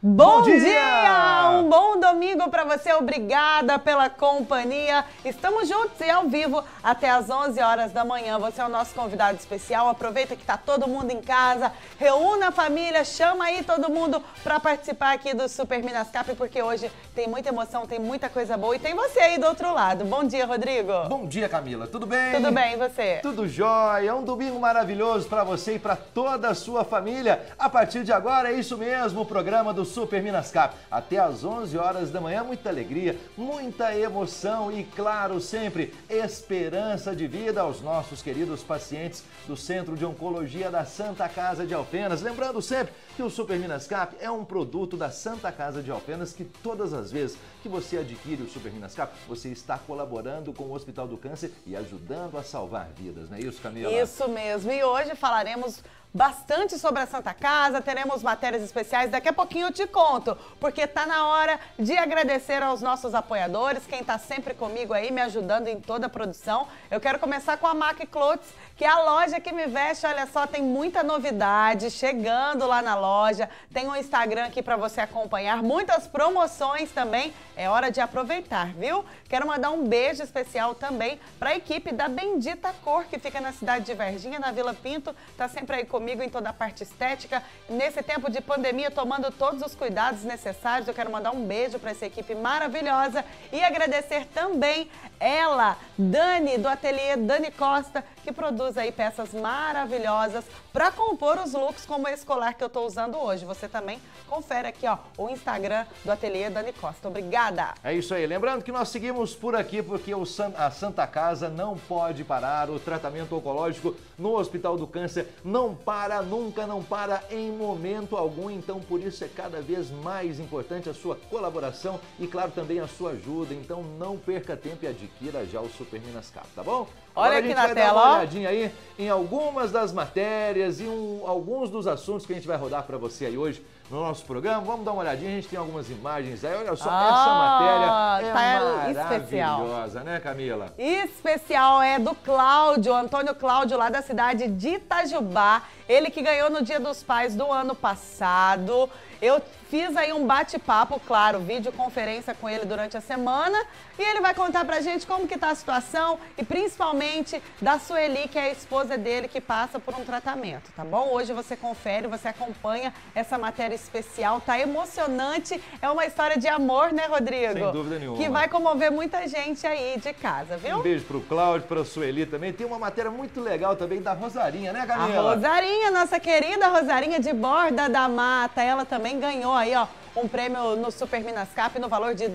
Bom dia! Um bom domingo para você, obrigada pela companhia. Estamos juntos e ao vivo até às 11 horas da manhã. Você é o nosso convidado especial, aproveita que está todo mundo em casa, reúna a família, chama aí todo mundo para participar aqui do Super Minascap, porque hoje tem muita emoção, tem muita coisa boa e tem você aí do outro lado. Bom dia, Rodrigo. Bom dia, Camila. Tudo bem? Tudo bem, e você? Tudo jóia. É um domingo maravilhoso para você e para toda a sua família. A partir de agora é isso mesmo, o programa do Super Minascap. Até às 11 horas da manhã, muita alegria, muita emoção e, claro, sempre esperança de vida aos nossos queridos pacientes do Centro de Oncologia da Santa Casa de Alfenas. Lembrando sempre que o Super Minascap é um produto da Santa Casa de Alfenas, que todas as vezes que você adquire o Super Minascap, você está colaborando com o Hospital do Câncer e ajudando a salvar vidas, não é isso, Camila? Isso mesmo. E hoje falaremos bastante sobre a Santa Casa, teremos matérias especiais, daqui a pouquinho eu te conto, porque tá na hora de agradecer aos nossos apoiadores, quem tá sempre comigo aí, me ajudando em toda a produção. Eu quero começar com a MAC Clothes, que é a loja que me veste, olha só, tem muita novidade chegando lá na loja, tem um Instagram aqui para você acompanhar, muitas promoções também, é hora de aproveitar, viu? Quero mandar um beijo especial também para a equipe da Bendita Cor, que fica na cidade de Varginha, na Vila Pinto, tá sempre aí comigo em toda a parte estética. Nesse tempo de pandemia, tomando todos os cuidados necessários, eu quero mandar um beijo para essa equipe maravilhosa e agradecer também ela, Dani, do ateliê Dani Costa, que produz aí peças maravilhosas para compor os looks como esse colar que eu tô usando hoje. Você também confere aqui, ó, o Instagram do ateliê Dani Costa. Obrigada! É isso aí. Lembrando que nós seguimos por aqui porque a Santa Casa não pode parar. O tratamento oncológico no Hospital do Câncer não para, nunca não para em momento algum. Então, por isso é cada vez mais importante a sua colaboração e, claro, também a sua ajuda. Então, não perca tempo e adquira já o Super Minascap, tá bom? Olha agora aqui a gente na vai tela, dar uma ó. olhadinha aí em algumas das matérias e alguns dos assuntos que a gente vai rodar para você aí hoje no nosso programa. Vamos dar uma olhadinha, a gente tem algumas imagens aí. Olha só, essa matéria é maravilhosa, né, Camila? Especial é do Cláudio, Antônio Cláudio, lá da cidade de Itajubá. Ele que ganhou no Dia dos Pais do ano passado. Eu fiz aí um bate-papo, claro, videoconferência com ele durante a semana e ele vai contar pra gente como que tá a situação e principalmente da Sueli, que é a esposa dele, que passa por um tratamento, tá bom? Hoje você confere, você acompanha essa matéria especial, tá emocionante, é uma história de amor, né, Rodrigo? Sem dúvida nenhuma. Que vai comover muita gente aí de casa, viu? Um beijo pro Cláudio, pra Sueli também. Tem uma matéria muito legal também da Rosarinha, né, Camila? A Rosarinha, nossa querida Rosarinha de Borda da Mata, ela também ganhou aí, ó, um prêmio no Super Minascap no valor de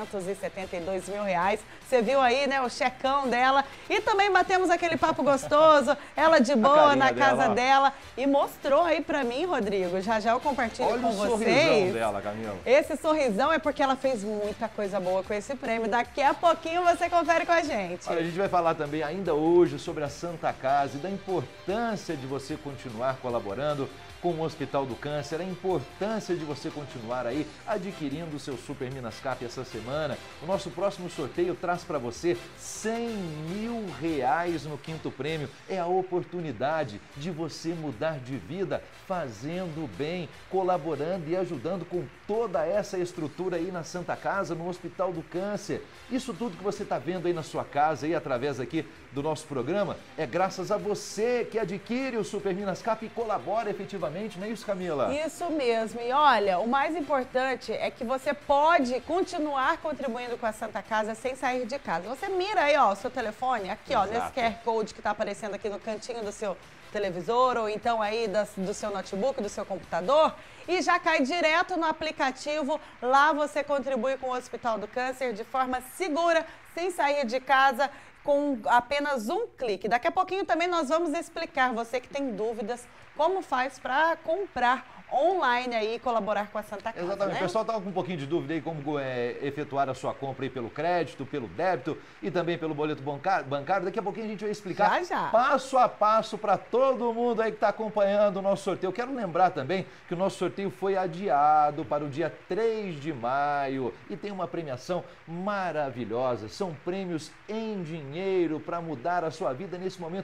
R$272 mil. Você viu aí, né, o checão dela. E também batemos aquele papo gostoso, ela de boa na casa dela. E mostrou aí pra mim, Rodrigo, já já eu compartilho com vocês. Olha o sorrisão dela, Camila. Esse sorrisão é porque ela fez muita coisa boa com esse prêmio. Daqui a pouquinho você confere com a gente. Olha, a gente vai falar também ainda hoje sobre a Santa Casa e da importância de você continuar colaborando com o Hospital do Câncer, a importância de você continuar aí adquirindo o seu Super Minascap essa semana. O nosso próximo sorteio traz para você R$100 mil no quinto prêmio. É a oportunidade de você mudar de vida fazendo bem, colaborando e ajudando com toda essa estrutura aí na Santa Casa, no Hospital do Câncer. Isso tudo que você está vendo aí na sua casa, aí através aqui do nosso programa, é graças a você que adquire o Super Minascap e colabora efetivamente, não é isso, Camila? Isso mesmo. E olha, o mais importante é que você pode continuar contribuindo com a Santa Casa sem sair de casa. Você mira aí, ó, o seu telefone, aqui, ó, nesse QR Code que está aparecendo aqui no cantinho do seu televisor ou então aí do seu notebook, do seu computador, e já cai direto no aplicativo. Lá você contribui com o Hospital do Câncer de forma segura, sem sair de casa, com apenas um clique. Daqui a pouquinho também nós vamos explicar, você que tem dúvidas, como faz para comprar online aí e colaborar com a Santa Casa. Exatamente, né? O pessoal estava com um pouquinho de dúvida aí como efetuar a sua compra aí pelo crédito, pelo débito e também pelo boleto bancário. Daqui a pouquinho a gente vai explicar passo a passo para todo mundo aí que está acompanhando o nosso sorteio. Quero lembrar também que o nosso sorteio foi adiado para o dia 3 de maio e tem uma premiação maravilhosa. São prêmios em dinheiro para mudar a sua vida nesse momento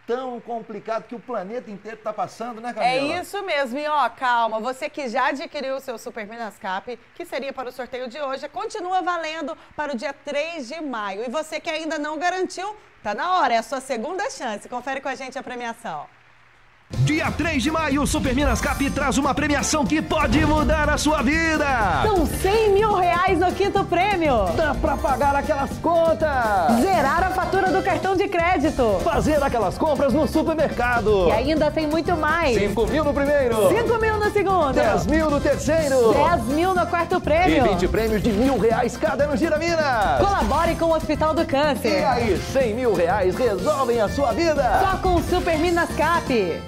tão complicado que o planeta inteiro está passando, né, Camila? É isso mesmo. E ó, calma, você que já adquiriu o seu Super Minascap, que seria para o sorteio de hoje, continua valendo para o dia 3 de maio. E você que ainda não garantiu, tá na hora, é a sua segunda chance. Confere com a gente a premiação. Dia 3 de maio, o Super Minascap traz uma premiação que pode mudar a sua vida. São 100 mil reais no quinto prêmio. Dá pra pagar aquelas contas. Zerar a fatura do cartão de crédito. Fazer aquelas compras no supermercado. E ainda tem muito mais. 5 mil no primeiro. 5 mil no segundo. 10 mil no terceiro. 10 mil no quarto prêmio. E 20 prêmios de R$1.000 cada no Gira Minas. Colabore com o Hospital do Câncer. E aí, 100 mil reais resolvem a sua vida. Só com o Super Minascap.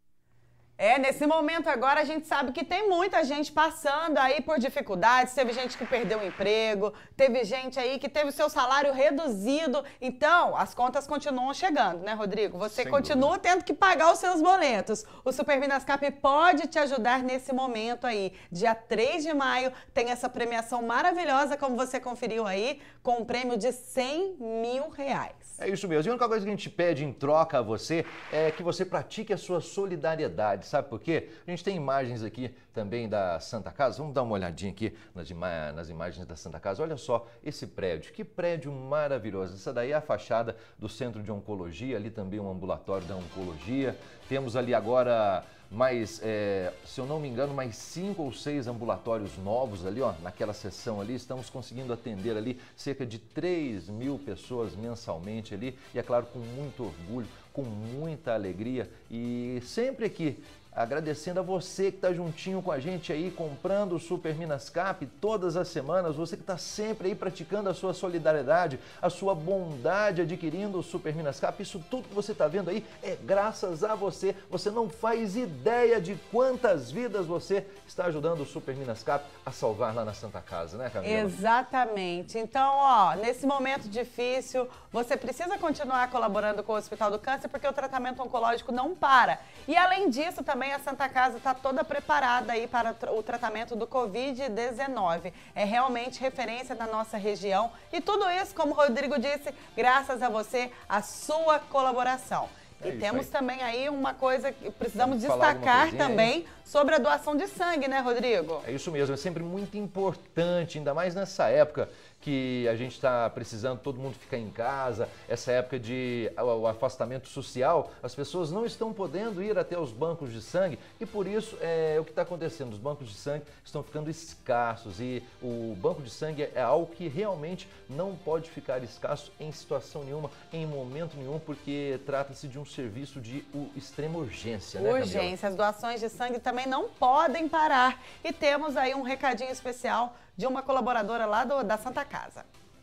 Nesse momento agora a gente sabe que tem muita gente passando aí por dificuldades, teve gente que perdeu o emprego, teve gente aí que teve o seu salário reduzido, então as contas continuam chegando, né, Rodrigo? Você continua tendo que pagar os seus boletos. O Super Minascap pode te ajudar nesse momento aí. Dia 3 de maio tem essa premiação maravilhosa, como você conferiu aí, com um prêmio de 100 mil reais. É isso mesmo. E a única coisa que a gente pede em troca a você é que você pratique a sua solidariedade. Sabe por quê? A gente tem imagens aqui também da Santa Casa. Vamos dar uma olhadinha aqui nas imagens da Santa Casa. Olha só esse prédio. Que prédio maravilhoso. Essa daí é a fachada do Centro de Oncologia. Ali também um ambulatório da Oncologia. Temos ali agora mais, se eu não me engano, mais 5 ou 6 ambulatórios novos ali, ó, naquela seção ali. Estamos conseguindo atender ali cerca de 3 mil pessoas mensalmente ali. E é claro, com muito orgulho, com muita alegria e sempre aqui agradecendo a você que está juntinho com a gente aí, comprando o Super Minascap todas as semanas, você que está sempre aí praticando a sua solidariedade, a sua bondade adquirindo o Super Minascap. Isso tudo que você está vendo aí é graças a você. Você não faz ideia de quantas vidas você está ajudando o Super Minascap a salvar lá na Santa Casa, né, Camila? Exatamente. Então, ó, nesse momento difícil, você precisa continuar colaborando com o Hospital do Câncer, porque o tratamento oncológico não para. E além disso, também a Santa Casa está toda preparada aí para o tratamento do Covid-19. É realmente referência na nossa região. E tudo isso, como o Rodrigo disse, graças a você, a sua colaboração. E temos também aí uma coisa que precisamos destacar também sobre a doação de sangue, né, Rodrigo? É isso mesmo, é sempre muito importante, ainda mais nessa época que a gente está precisando todo mundo ficar em casa, essa época de o afastamento social, as pessoas não estão podendo ir até os bancos de sangue e por isso é o que está acontecendo, os bancos de sangue estão ficando escassos e o banco de sangue é algo que realmente não pode ficar escasso em situação nenhuma, em momento nenhum, porque trata-se de um serviço de extrema urgência, né, Urgência, Camila? As doações de sangue também não podem parar e temos aí um recadinho especial de uma colaboradora lá da Santa Casa.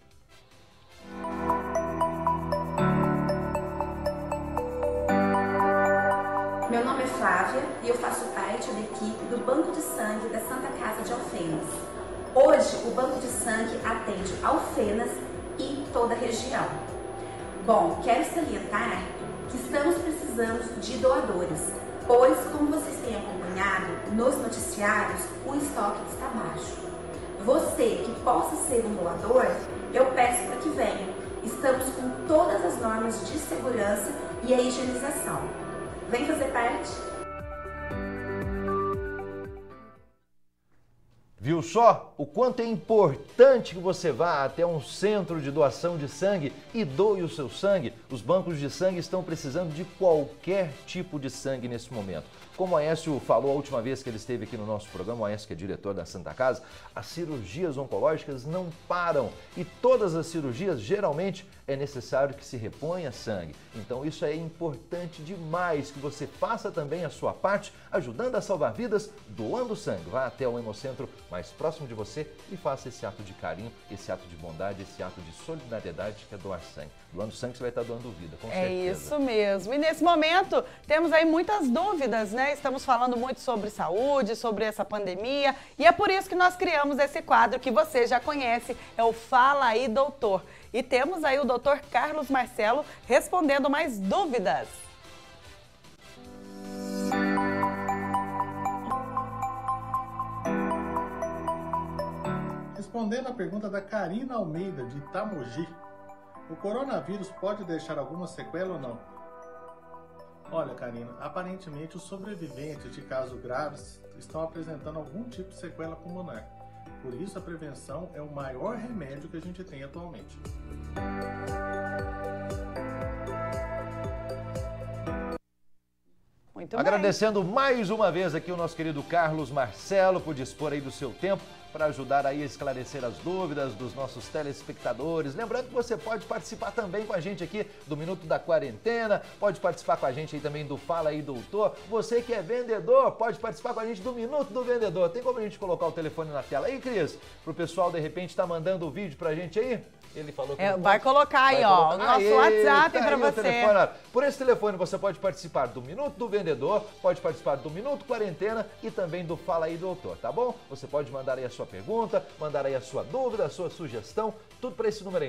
Meu nome é Flávia e eu faço parte da equipe do Banco de Sangue da Santa Casa de Alfenas. Hoje, o Banco de Sangue atende Alfenas e toda a região. Bom, quero salientar que estamos precisando de doadores, pois, como vocês têm acompanhado nos noticiários, o estoque está baixo. Você que possa ser um doador, eu peço para que venha. Estamos com todas as normas de segurança e a higienização. Vem fazer parte? Viu só o quanto é importante que você vá até um centro de doação de sangue e doe o seu sangue? Os bancos de sangue estão precisando de qualquer tipo de sangue nesse momento. Como o Aécio falou a última vez que ele esteve aqui no nosso programa, o Aécio que é diretor da Santa Casa, as cirurgias oncológicas não param e todas as cirurgias geralmente é necessário que se reponha sangue. Então isso é importante demais que você faça também a sua parte, ajudando a salvar vidas, doando sangue. Vá até o Hemocentro mais próximo de você e faça esse ato de carinho, esse ato de bondade, esse ato de solidariedade que é doar sangue. Doando sangue você vai estar doando vida, com certeza. É isso mesmo. E nesse momento temos aí muitas dúvidas, né? Estamos falando muito sobre saúde, sobre essa pandemia e é por isso que nós criamos esse quadro que você já conhece, é o Fala Aí Doutor. E temos aí o doutor Carlos Marcelo respondendo mais dúvidas. Respondendo a pergunta da Karina Almeida, de Itamogi, o coronavírus pode deixar alguma sequela ou não? Olha, Karina, aparentemente os sobreviventes de casos graves estão apresentando algum tipo de sequela pulmonar. Por isso, a prevenção é o maior remédio que a gente tem atualmente. Muito Agradecendo mais uma vez aqui o nosso querido Carlos Marcelo por dispor aí do seu tempo para ajudar aí a esclarecer as dúvidas dos nossos telespectadores. Lembrando que você pode participar também com a gente aqui do Minuto da Quarentena, pode participar com a gente aí também do Fala aí Doutor. Você que é vendedor, pode participar com a gente do Minuto do Vendedor. Tem como a gente colocar o telefone na tela aí, Cris? Pro pessoal de repente tá mandando o vídeo pra gente aí? Ele falou que vai colocar aí, ó, o nosso WhatsApp para você. Telefone. Por esse telefone você pode participar do Minuto do Vendedor, pode participar do Minuto Quarentena e também do Fala aí Doutor, tá bom? Você pode mandar aí a sua pergunta, mandar aí a sua dúvida, a sua sugestão, tudo para esse número aí,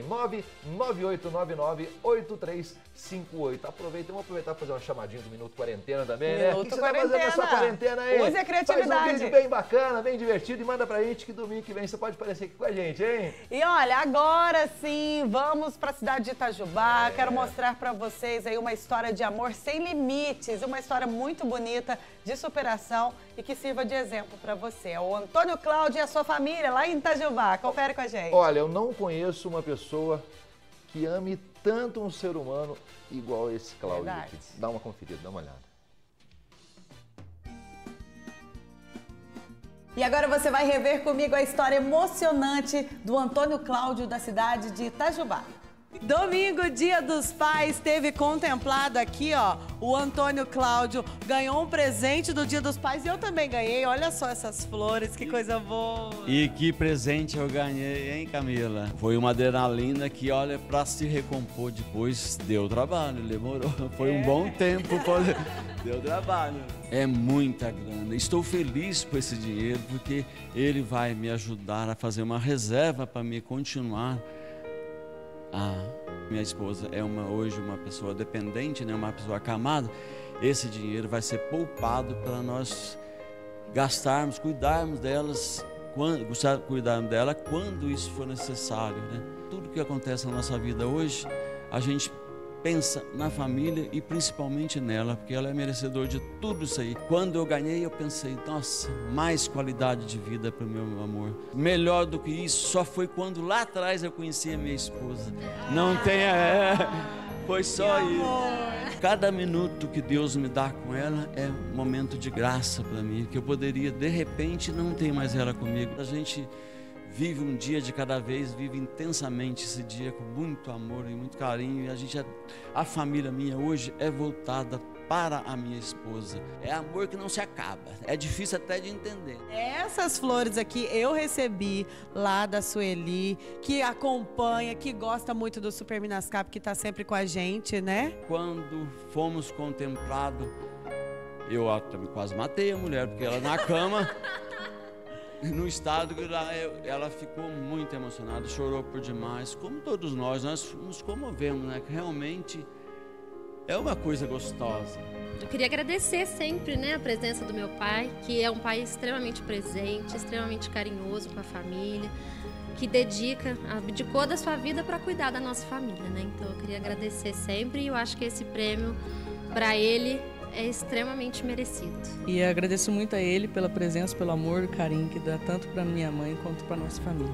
998998358. Aproveita, vamos aproveitar para fazer uma chamadinha do Minuto Quarentena também, né? Minuto O que Quarentena. Você tá fazendo nessa quarentena aí? Use a criatividade. Faz um vídeo bem bacana, bem divertido e manda pra gente que domingo que vem você pode aparecer aqui com a gente, hein? E olha, agora sim, vamos para a cidade de Itajubá. Quero mostrar para vocês aí uma história de amor sem limites, uma história muito bonita de superação e que sirva de exemplo para você. É o Antônio Cláudio e a sua família lá em Itajubá. Confere com a gente. Olha, eu não conheço uma pessoa que ame tanto um ser humano igual esse Cláudio aqui. Dá uma conferida, dá uma olhada. E agora você vai rever comigo a história emocionante do Antônio Cláudio da cidade de Itajubá. Domingo, Dia dos Pais, teve contemplado aqui, ó, o Antônio Cláudio ganhou um presente do Dia dos Pais e eu também ganhei. Olha só essas flores, que coisa boa. E que presente eu ganhei, hein, Camila? Foi uma adrenalina que, olha, pra se recompor depois, deu trabalho, demorou. Foi um bom tempo, deu trabalho. É muita grana. Estou feliz com esse dinheiro porque ele vai me ajudar a fazer uma reserva para me continuar. Minha esposa é hoje uma pessoa dependente, né? Uma pessoa acamada. Esse dinheiro vai ser poupado para nós gastarmos, cuidarmos dela quando isso for necessário, né? Tudo que acontece na nossa vida hoje, a gente pensa na família e principalmente nela, porque ela é merecedora de tudo isso aí. Quando eu ganhei, eu pensei, nossa, mais qualidade de vida para o meu amor. Melhor do que isso, só foi quando lá atrás eu conheci a minha esposa. Não tem... Foi só isso. Cada minuto que Deus me dá com ela é um momento de graça para mim, que eu poderia, de repente, não ter mais ela comigo. A gente vive um dia de cada vez, vive intensamente esse dia com muito amor e muito carinho. E a família minha hoje é voltada para a minha esposa. É amor que não se acaba. É difícil até de entender. Essas flores aqui eu recebi lá da Sueli, que acompanha, que gosta muito do Super Minascap, que está sempre com a gente, né? Quando fomos contemplados, eu até quase matei a mulher, porque ela na cama... No estado que ela ficou muito emocionada, chorou por demais, como todos nós nos comovemos, né? Que realmente é uma coisa gostosa. Eu queria agradecer sempre, né, a presença do meu pai, que é um pai extremamente presente, extremamente carinhoso com a família, que abdicou da sua vida para cuidar da nossa família, né? Então eu queria agradecer sempre e eu acho que esse prêmio para ele é extremamente merecido. E agradeço muito a ele pela presença, pelo amor e carinho que dá tanto para minha mãe quanto para nossa família.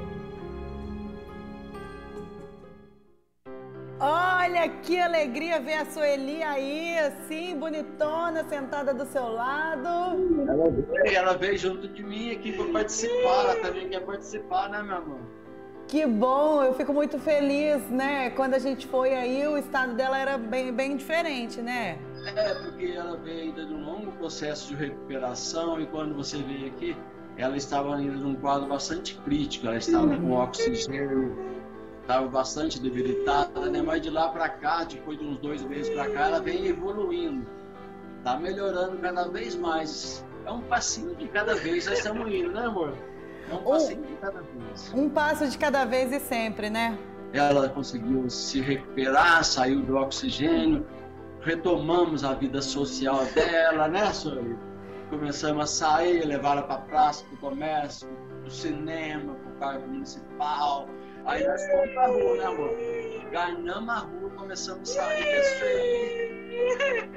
Olha que alegria ver a Sueli aí, assim, bonitona, sentada do seu lado. Ela veio junto de mim aqui para participar, ela também quer participar, né, meu amor? Que bom, eu fico muito feliz, né? Quando a gente foi aí, o estado dela era bem diferente, né? Porque ela veio ainda de um longo processo de recuperação e quando você veio aqui, ela estava ainda num quadro bastante crítico, ela estava com oxigênio, estava bastante debilitada, né? Mas de lá para cá, depois de uns 2 meses para cá, ela vem evoluindo, está melhorando cada vez mais. É um passinho de cada vez, nós estamos indo, né, amor? É um passinho de cada vez. Um passo de cada vez e sempre, né? Ela conseguiu se recuperar, saiu do oxigênio, retomamos a vida social dela, né, Sueli? Começamos a sair, levar ela para a praça, para o comércio, para o cinema, para o parque municipal. Aí nós fomos para a rua, né, amor? Ganhamos a rua, começamos a sair.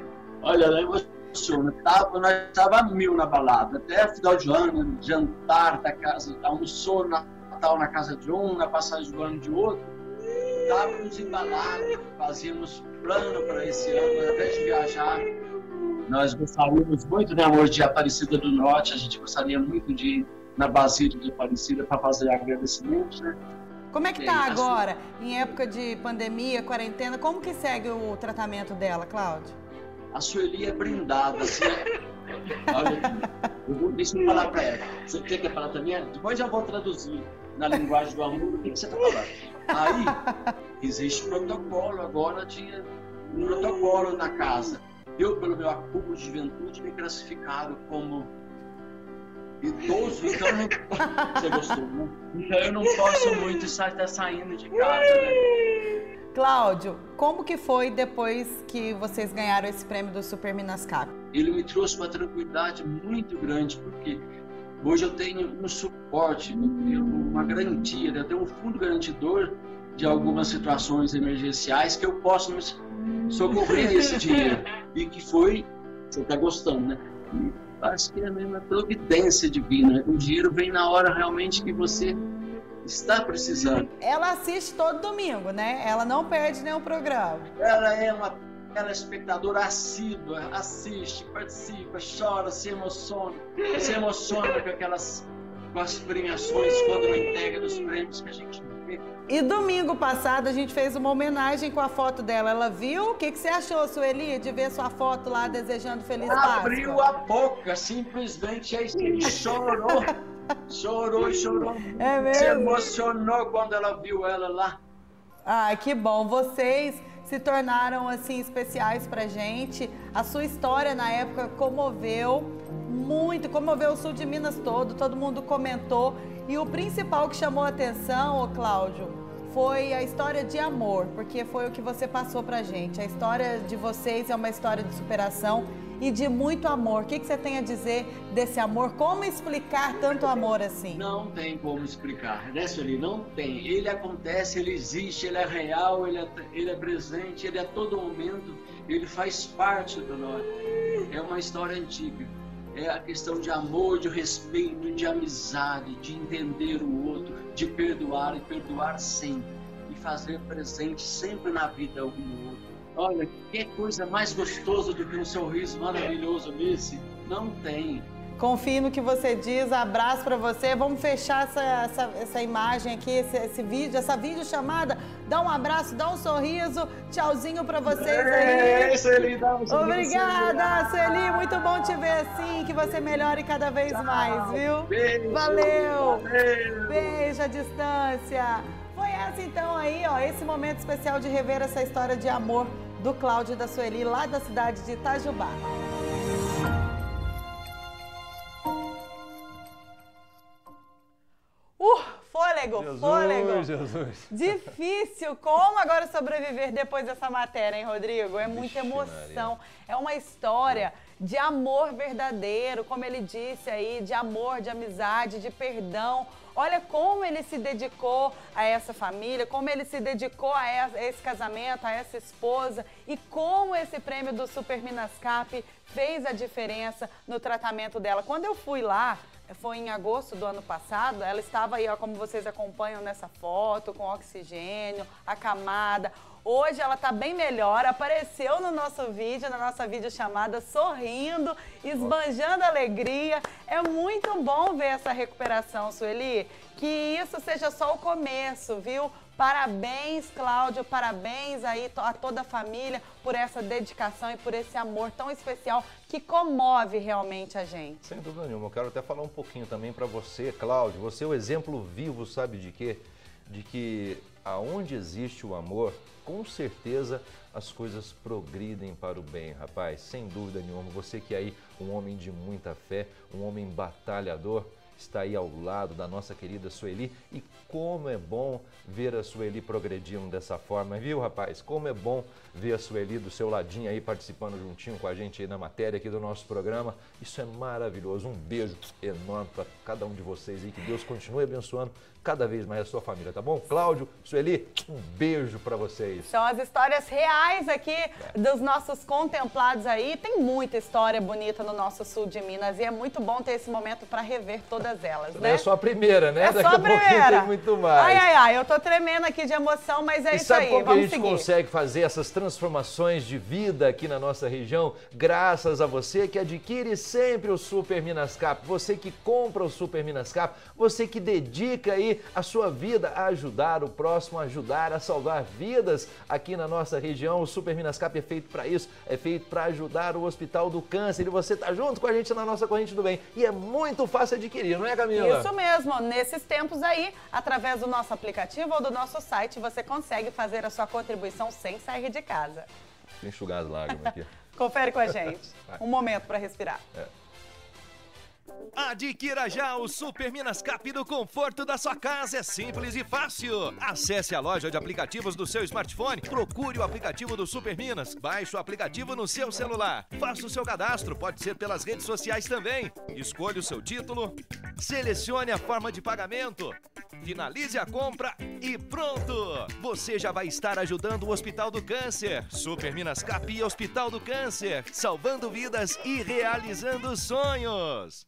Olha, ela emociona. Nós estávamos 1000 na balada, até final de ano, jantar da casa, almoçou Natal na casa de um, na passagem do ano de outro. Estávamos embalados, fazíamos plano para esse ano, ao invés de viajar. Nós gostaríamos muito, né, amor, de Aparecida do Norte, a gente gostaria muito de ir na Basílica de Aparecida para fazer agradecimentos, né? Como é que tá agora, em época de pandemia, quarentena, como que segue o tratamento dela, Cláudio? A Sueli é brindada, assim, olha, deixa eu falar para ela. Você quer falar também? Depois eu vou traduzir na linguagem do amor o que você está falando. Aí, existe protocolo, agora tinha um protocolo na casa. Eu, pelo meu acúmulo de juventude, me classificaram como idoso, então você gostou, né? Então eu não posso muito estar saindo de casa, né? Cláudio, como que foi depois que vocês ganharam esse prêmio do Super Minas Cap? Ele me trouxe uma tranquilidade muito grande, porque hoje eu tenho um suporte, uma garantia, eu tenho um fundo garantidor de algumas situações emergenciais que eu posso me socorrer esse dinheiro. E que foi, você está gostando, né? E acho que é a mesma providência divina. O dinheiro vem na hora realmente que você está precisando. Ela assiste todo domingo, né? Ela não perde nenhum programa. Ela é uma espectadora assídua, assiste, participa, chora, se emociona com as premiações, quando não entrega dos prêmios que a gente vê. E domingo passado a gente fez uma homenagem com a foto dela. Ela viu? O que você achou, Sueli, de ver sua foto lá desejando Feliz Páscoa? Abriu a boca, simplesmente, aí chorou. Chorou. É mesmo? Se emocionou quando ela viu ela lá. Ai, que bom. Vocês se tornaram, assim, especiais pra gente. A sua história, na época, comoveu muito. Comoveu o sul de Minas todo mundo comentou. E o principal que chamou a atenção, ô Cláudio, foi a história de amor. Porque foi o que você passou pra gente. A história de vocês é uma história de superação e de muito amor. O que você tem a dizer desse amor? Como explicar tanto amor assim? Não tem como explicar, né, Sueli? Não tem. Ele acontece, ele existe, ele é real, ele é presente, ele é a todo momento, ele faz parte do nós. É uma história antiga. É a questão de amor, de respeito, de amizade, de entender o outro, de perdoar e perdoar sempre. E fazer presente sempre na vida um do outro. Olha, que coisa mais gostosa do que um sorriso maravilhoso desse? Não tem. Confie no que você diz, abraço pra você. Vamos fechar essa imagem aqui, esse vídeo, essa videochamada. Dá um abraço, dá um sorriso. Tchauzinho pra vocês aí. Sueli, dá um sorriso. Obrigada, Sueli. Muito bom te ver assim, que você melhore cada vez mais, viu? Beijo. Valeu. Beijo à distância. Foi essa então aí, ó, esse momento especial de rever essa história de amor do Cláudio e da Sueli, lá da cidade de Itajubá. Fôlego. Jesus. Difícil. Como agora sobreviver depois dessa matéria, hein, Rodrigo? É muita emoção. É uma história de amor verdadeiro, como ele disse aí, de amor, de amizade, de perdão. Olha como ele se dedicou a essa família, como ele se dedicou a esse casamento, a essa esposa e como esse prêmio do Super Minas Cap fez a diferença no tratamento dela. Quando eu fui lá, foi em agosto do ano passado, ela estava aí, ó, como vocês acompanham nessa foto, com oxigênio, acamada. Hoje ela está bem melhor, apareceu no nosso vídeo, na nossa videochamada, sorrindo, esbanjando alegria. É muito bom ver essa recuperação, Sueli. Que isso seja só o começo, viu? Parabéns, Cláudio, parabéns aí a toda a família por essa dedicação e por esse amor tão especial que comove realmente a gente. Sem dúvida nenhuma. Eu quero até falar um pouquinho também para você, Cláudio. Você é o exemplo vivo, sabe de quê? De que aonde existe o amor, com certeza as coisas progridem para o bem, rapaz. Sem dúvida nenhuma. Você que é aí um homem de muita fé, um homem batalhador, está aí ao lado da nossa querida Sueli. E como é bom ver a Sueli progredindo dessa forma, viu, rapaz? Como é bom ver a Sueli do seu ladinho aí, participando juntinho com a gente aí na matéria aqui do nosso programa. Isso é maravilhoso. Um beijo enorme para cada um de vocês aí. Que Deus continue abençoando cada vez mais a sua família, tá bom? Cláudio, Sueli, um beijo para vocês. São as histórias reais aqui dos nossos contemplados aí. Tem muita história bonita no nosso sul de Minas e é muito bom ter esse momento para rever todas elas, né? É só a primeira, né? É só a primeira. Tem muito mais. Ai, eu tô tremendo aqui de emoção, mas é isso aí, vamos seguir. E sabe como a gente consegue fazer essas transformações de vida aqui na nossa região? Graças a você que adquire sempre o Super Minas Cap, você que compra o Super Minas Cap, você que dedica aí a sua vida a ajudar o próximo, a ajudar a salvar vidas aqui na nossa região. O Super Minas Cap é feito para isso, é feito para ajudar o Hospital do Câncer e você tá junto com a gente na nossa corrente do bem. E é muito fácil adquirir, não é, Camila? Isso mesmo, nesses tempos aí, através do nosso aplicativo ou do nosso site, você consegue fazer a sua contribuição sem sair de casa. Vou enxugar as lágrimas aqui. Confere com a gente. Um momento para respirar. Adquira já o Super Minas Cap do conforto da sua casa, é simples e fácil. Acesse a loja de aplicativos do seu smartphone, procure o aplicativo do Super Minas, baixe o aplicativo no seu celular, faça o seu cadastro, pode ser pelas redes sociais também. Escolha o seu título, selecione a forma de pagamento, finalize a compra e pronto! Você já vai estar ajudando o Hospital do Câncer. Super Minas Cap e Hospital do Câncer, salvando vidas e realizando sonhos.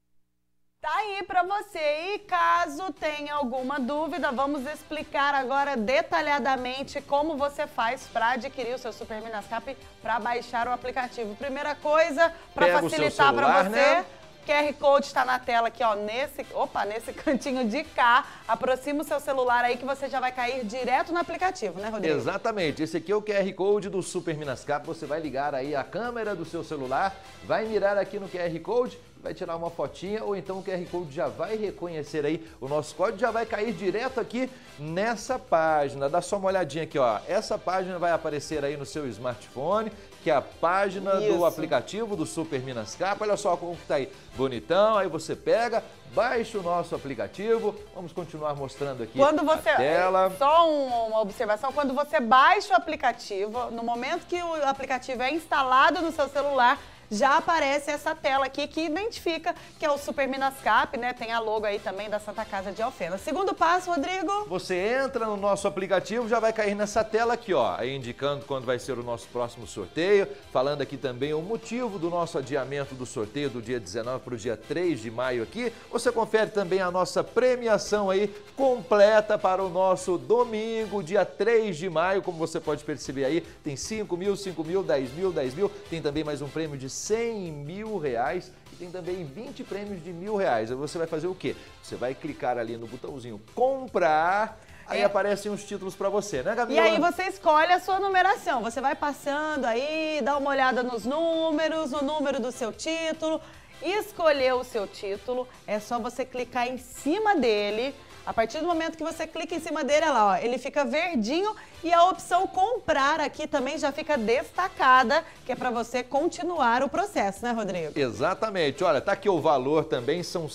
Tá aí para você e caso tenha alguma dúvida, vamos explicar agora detalhadamente como você faz para adquirir o seu Super Minas Cap, para baixar o aplicativo. Primeira coisa, para facilitar para você, né? QR Code está na tela aqui, ó, nesse cantinho de cá. Aproxima o seu celular aí que você já vai cair direto no aplicativo, né, Rodrigo? Exatamente. Esse aqui é o QR Code do Super Minas Cap. Você vai ligar aí a câmera do seu celular, vai mirar aqui no QR Code, vai tirar uma fotinha ou então o QR Code já vai reconhecer aí o nosso código, já vai cair direto aqui nessa página. Dá só uma olhadinha aqui, ó. Essa página vai aparecer aí no seu smartphone, que é a página do aplicativo do Super Minas Cap. Olha só como que tá aí, bonitão. Aí você pega, baixa o nosso aplicativo. Vamos continuar mostrando aqui a tela. Só uma observação, quando você baixa o aplicativo, no momento que o aplicativo é instalado no seu celular, já aparece essa tela aqui que identifica que é o Super Minas Cap, né? Tem a logo aí também da Santa Casa de Alfenas. Segundo passo, Rodrigo. Você entra no nosso aplicativo, já vai cair nessa tela aqui, ó, aí indicando quando vai ser o nosso próximo sorteio, falando aqui também o motivo do nosso adiamento do sorteio do dia 19 para o dia 3 de maio aqui. Você confere também a nossa premiação aí completa para o nosso domingo, dia 3 de maio, como você pode perceber aí, tem 5 mil, 5 mil, 10 mil, 10 mil, tem também mais um prêmio de 100 mil reais e tem também 20 prêmios de R$1.000. Aí você vai fazer o quê? Você vai clicar ali no botãozinho comprar, aí aparecem os títulos para você, né, Gabriela? E aí você escolhe a sua numeração, você vai passando aí, dá uma olhada nos números, no número do seu título, escolher o seu título, é só você clicar em cima dele. A partir do momento que você clica em cima dele, olha lá, ó, ele fica verdinho e a opção comprar aqui também já fica destacada, que é para você continuar o processo, né, Rodrigo? Exatamente. Olha, tá aqui o valor também, são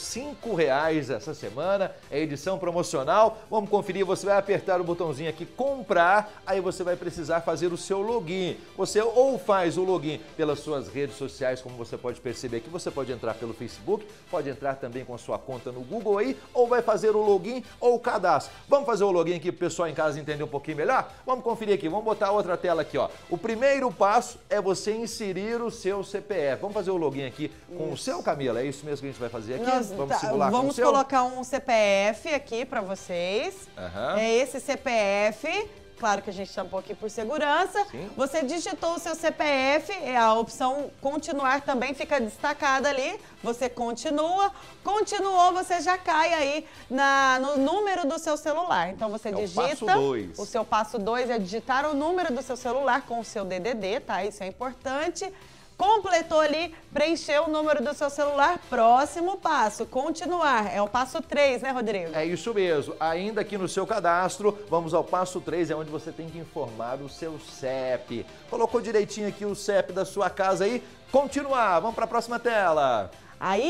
R$5 essa semana, é edição promocional. Vamos conferir, você vai apertar o botãozinho aqui, comprar, aí você vai precisar fazer o seu login. Você ou faz o login pelas suas redes sociais, como você pode perceber aqui, você pode entrar pelo Facebook, pode entrar também com a sua conta no Google aí, ou vai fazer o login ou o cadastro. Vamos fazer o login aqui para o pessoal em casa entender um pouquinho melhor? Vamos conferir aqui, vamos botar outra tela aqui, ó. O primeiro passo é você inserir o seu CPF. Vamos fazer o login aqui com o seu, Camila? É isso mesmo que a gente vai fazer aqui? Vamos simular com o seu? Vamos colocar um CPF aqui para vocês. É esse CPF. Claro que a gente está um pouquinho por segurança. Sim. Você digitou o seu CPF, a opção continuar também fica destacada ali. Você continua. Continuou, você já cai aí no número do seu celular. Então você digita. O passo 2. O seu passo 2 é digitar o número do seu celular com o seu DDD, tá? Isso é importante. Completou ali, preencheu o número do seu celular, próximo passo, continuar. É o passo 3, né, Rodrigo? É isso mesmo. Ainda aqui no seu cadastro, vamos ao passo 3, é onde você tem que informar o seu CEP. Colocou direitinho aqui o CEP da sua casa aí? Continuar, vamos para a próxima tela. Aí,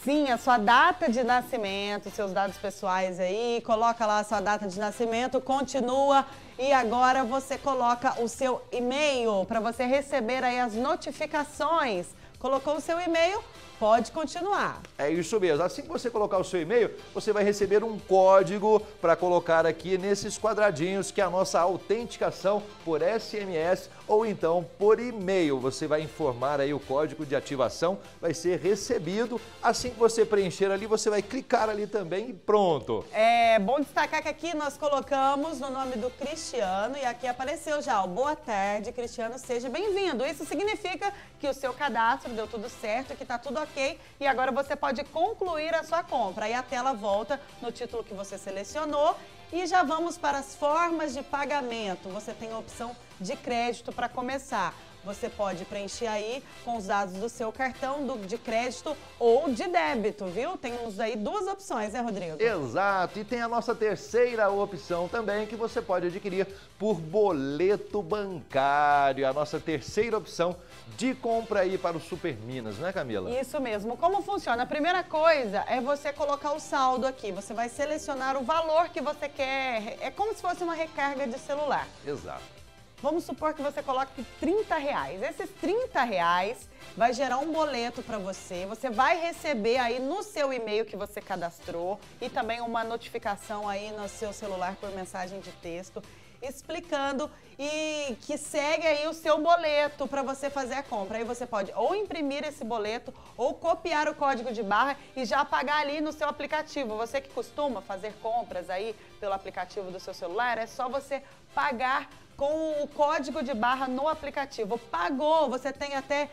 Sim, a sua data de nascimento, seus dados pessoais aí, coloca lá a sua data de nascimento, continua e agora você coloca o seu e-mail para você receber aí as notificações. Colocou o seu e-mail, pode continuar. É isso mesmo. Assim que você colocar o seu e-mail, você vai receber um código para colocar aqui nesses quadradinhos, que é a nossa autenticação por SMS ou então por e-mail. Você vai informar aí o código de ativação, vai ser recebido. Assim que você preencher ali, você vai clicar ali também e pronto. É bom destacar que aqui nós colocamos no nome do Cristiano e aqui apareceu já, ó, boa tarde, Cristiano, seja bem-vindo. Isso significa que o seu cadastro deu tudo certo, que tá tudo ok e agora você pode concluir a sua compra. Aí a tela volta no título que você selecionou e já vamos para as formas de pagamento. Você tem a opção de crédito para começar. Você pode preencher aí com os dados do seu cartão de crédito ou de débito, viu? Temos aí duas opções, né, Rodrigo? Exato, e tem a nossa terceira opção também, que você pode adquirir por boleto bancário. A nossa terceira opção de compra aí para o Super Minas, não é, Camila? Isso mesmo. Como funciona? A primeira coisa é você colocar o saldo aqui. Você vai selecionar o valor que você quer. É como se fosse uma recarga de celular. Exato. Vamos supor que você coloque R$30. Esses R$30 vai gerar um boleto para você. Você vai receber aí no seu e-mail que você cadastrou e também uma notificação aí no seu celular por mensagem de texto explicando e que segue aí o seu boleto para você fazer a compra. Aí você pode ou imprimir esse boleto ou copiar o código de barra e já pagar ali no seu aplicativo. Você que costuma fazer compras aí pelo aplicativo do seu celular, é só você pagar com o código de barra no aplicativo. Pagou, você tem até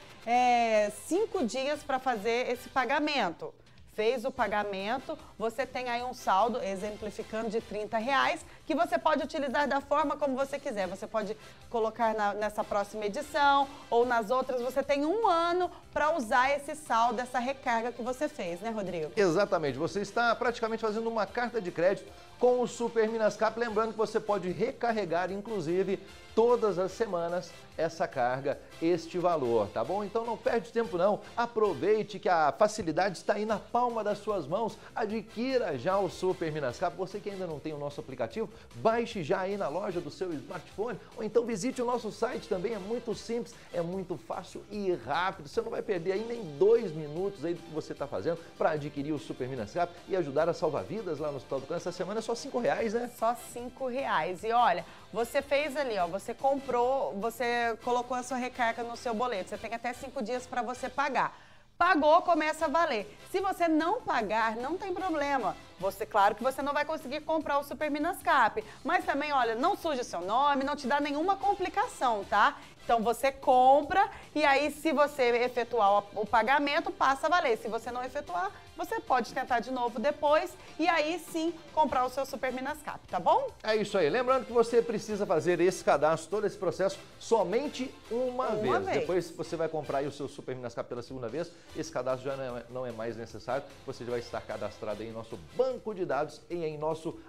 5 dias para fazer esse pagamento. Fez o pagamento, você tem aí um saldo, exemplificando, de R$30, que você pode utilizar da forma como você quiser. Você pode colocar nessa próxima edição ou nas outras. Você tem 1 ano para usar esse saldo, essa recarga que você fez, né, Rodrigo? Exatamente. Você está praticamente fazendo uma carta de crédito com o Super Minas Cap. Lembrando que você pode recarregar, inclusive, todas as semanas essa carga, este valor, tá bom? Então não perde tempo não, aproveite que a facilidade está aí na palma das suas mãos, adquira já o Super Minas Cap. Você que ainda não tem o nosso aplicativo, baixe já aí na loja do seu smartphone ou então visite o nosso site também, é muito simples, é muito fácil e rápido, você não vai perder aí nem 2 minutos aí do que você está fazendo para adquirir o Super Minas Cap e ajudar a salvar vidas lá no Hospital do Câncer. Essa semana é só R$5, né? Só R$5. E olha, você fez ali, ó, você comprou, você colocou a sua recarga no seu boleto. Você tem até 5 dias para você pagar. Pagou, começa a valer. Se você não pagar, não tem problema. Claro que você não vai conseguir comprar o Super Minas Cap. Mas também, olha, não suje o seu nome, não te dá nenhuma complicação, tá? Então você compra e aí se você efetuar o pagamento, passa a valer. Se você não efetuar, você pode tentar de novo depois e aí sim comprar o seu Super Minas Cap, tá bom? É isso aí. Lembrando que você precisa fazer esse cadastro, todo esse processo, somente uma vez. Depois você vai comprar aí o seu Super Minas Cap pela segunda vez, esse cadastro já não é mais necessário. Você já vai estar cadastrado aí em nosso banco de dados e em nosso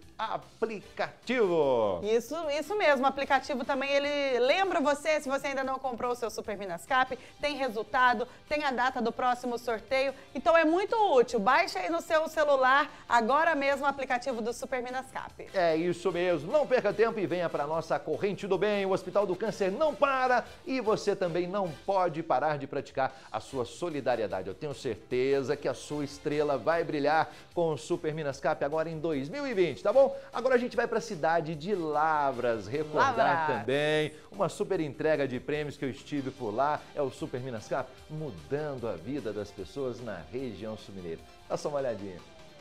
aplicativo. Isso mesmo, o aplicativo também, ele lembra você, se você ainda não comprou o seu Super Minas Cap, tem resultado, tem a data do próximo sorteio, então é muito útil. Baixe aí no seu celular agora mesmo o aplicativo do Super Minas Cap. É isso mesmo, não perca tempo e venha para a nossa corrente do bem. O Hospital do Câncer não para e você também não pode parar de praticar a sua solidariedade. Eu tenho certeza que a sua estrela vai brilhar com o Super Minas Cap agora em 2020, tá bom? Agora a gente vai para a cidade de Lavras, recordar também uma super entrega de prêmios que eu estive por lá, é o Super Minas Cap, mudando a vida das pessoas na região sul-mineira. Dá só uma olhadinha.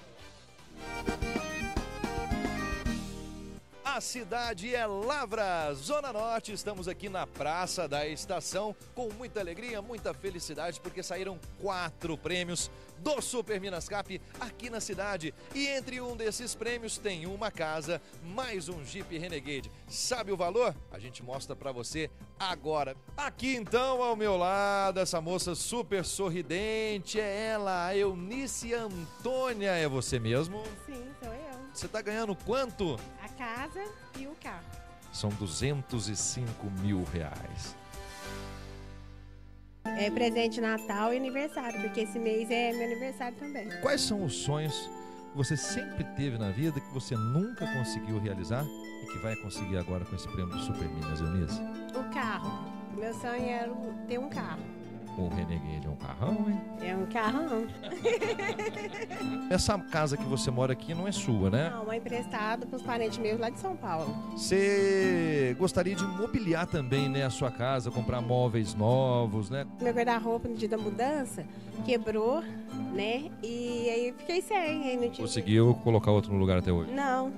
A cidade é Lavras, Zona Norte. Estamos aqui na Praça da Estação com muita alegria, muita felicidade, porque saíram 4 prêmios do Super Minas Cap aqui na cidade. E entre um desses prêmios tem uma casa, mais um Jeep Renegade. Sabe o valor? A gente mostra pra você agora. Aqui então, ao meu lado, essa moça super sorridente, é ela, a Eunice Antônia. É você mesmo? Sim, sou eu. Você tá ganhando quanto? A casa e o carro. São R$205 mil. É presente de Natal e aniversário, porque esse mês é meu aniversário também. Quais são os sonhos que você sempre teve na vida, que você nunca conseguiu realizar e que vai conseguir agora com esse prêmio do Super Minas, Eunice? O carro. Meu sonho era ter um carro. O Renegade é um carrão, hein? É um carrão. Essa casa que você mora aqui não é sua, né? Não, é emprestado para os parentes meus lá de São Paulo. Você gostaria de mobiliar também, né, a sua casa, comprar móveis novos, né? Meu guarda-roupa no dia da mudança quebrou, né? E aí eu fiquei sem. Aí não tive... Conseguiu colocar outro no lugar até hoje? Não.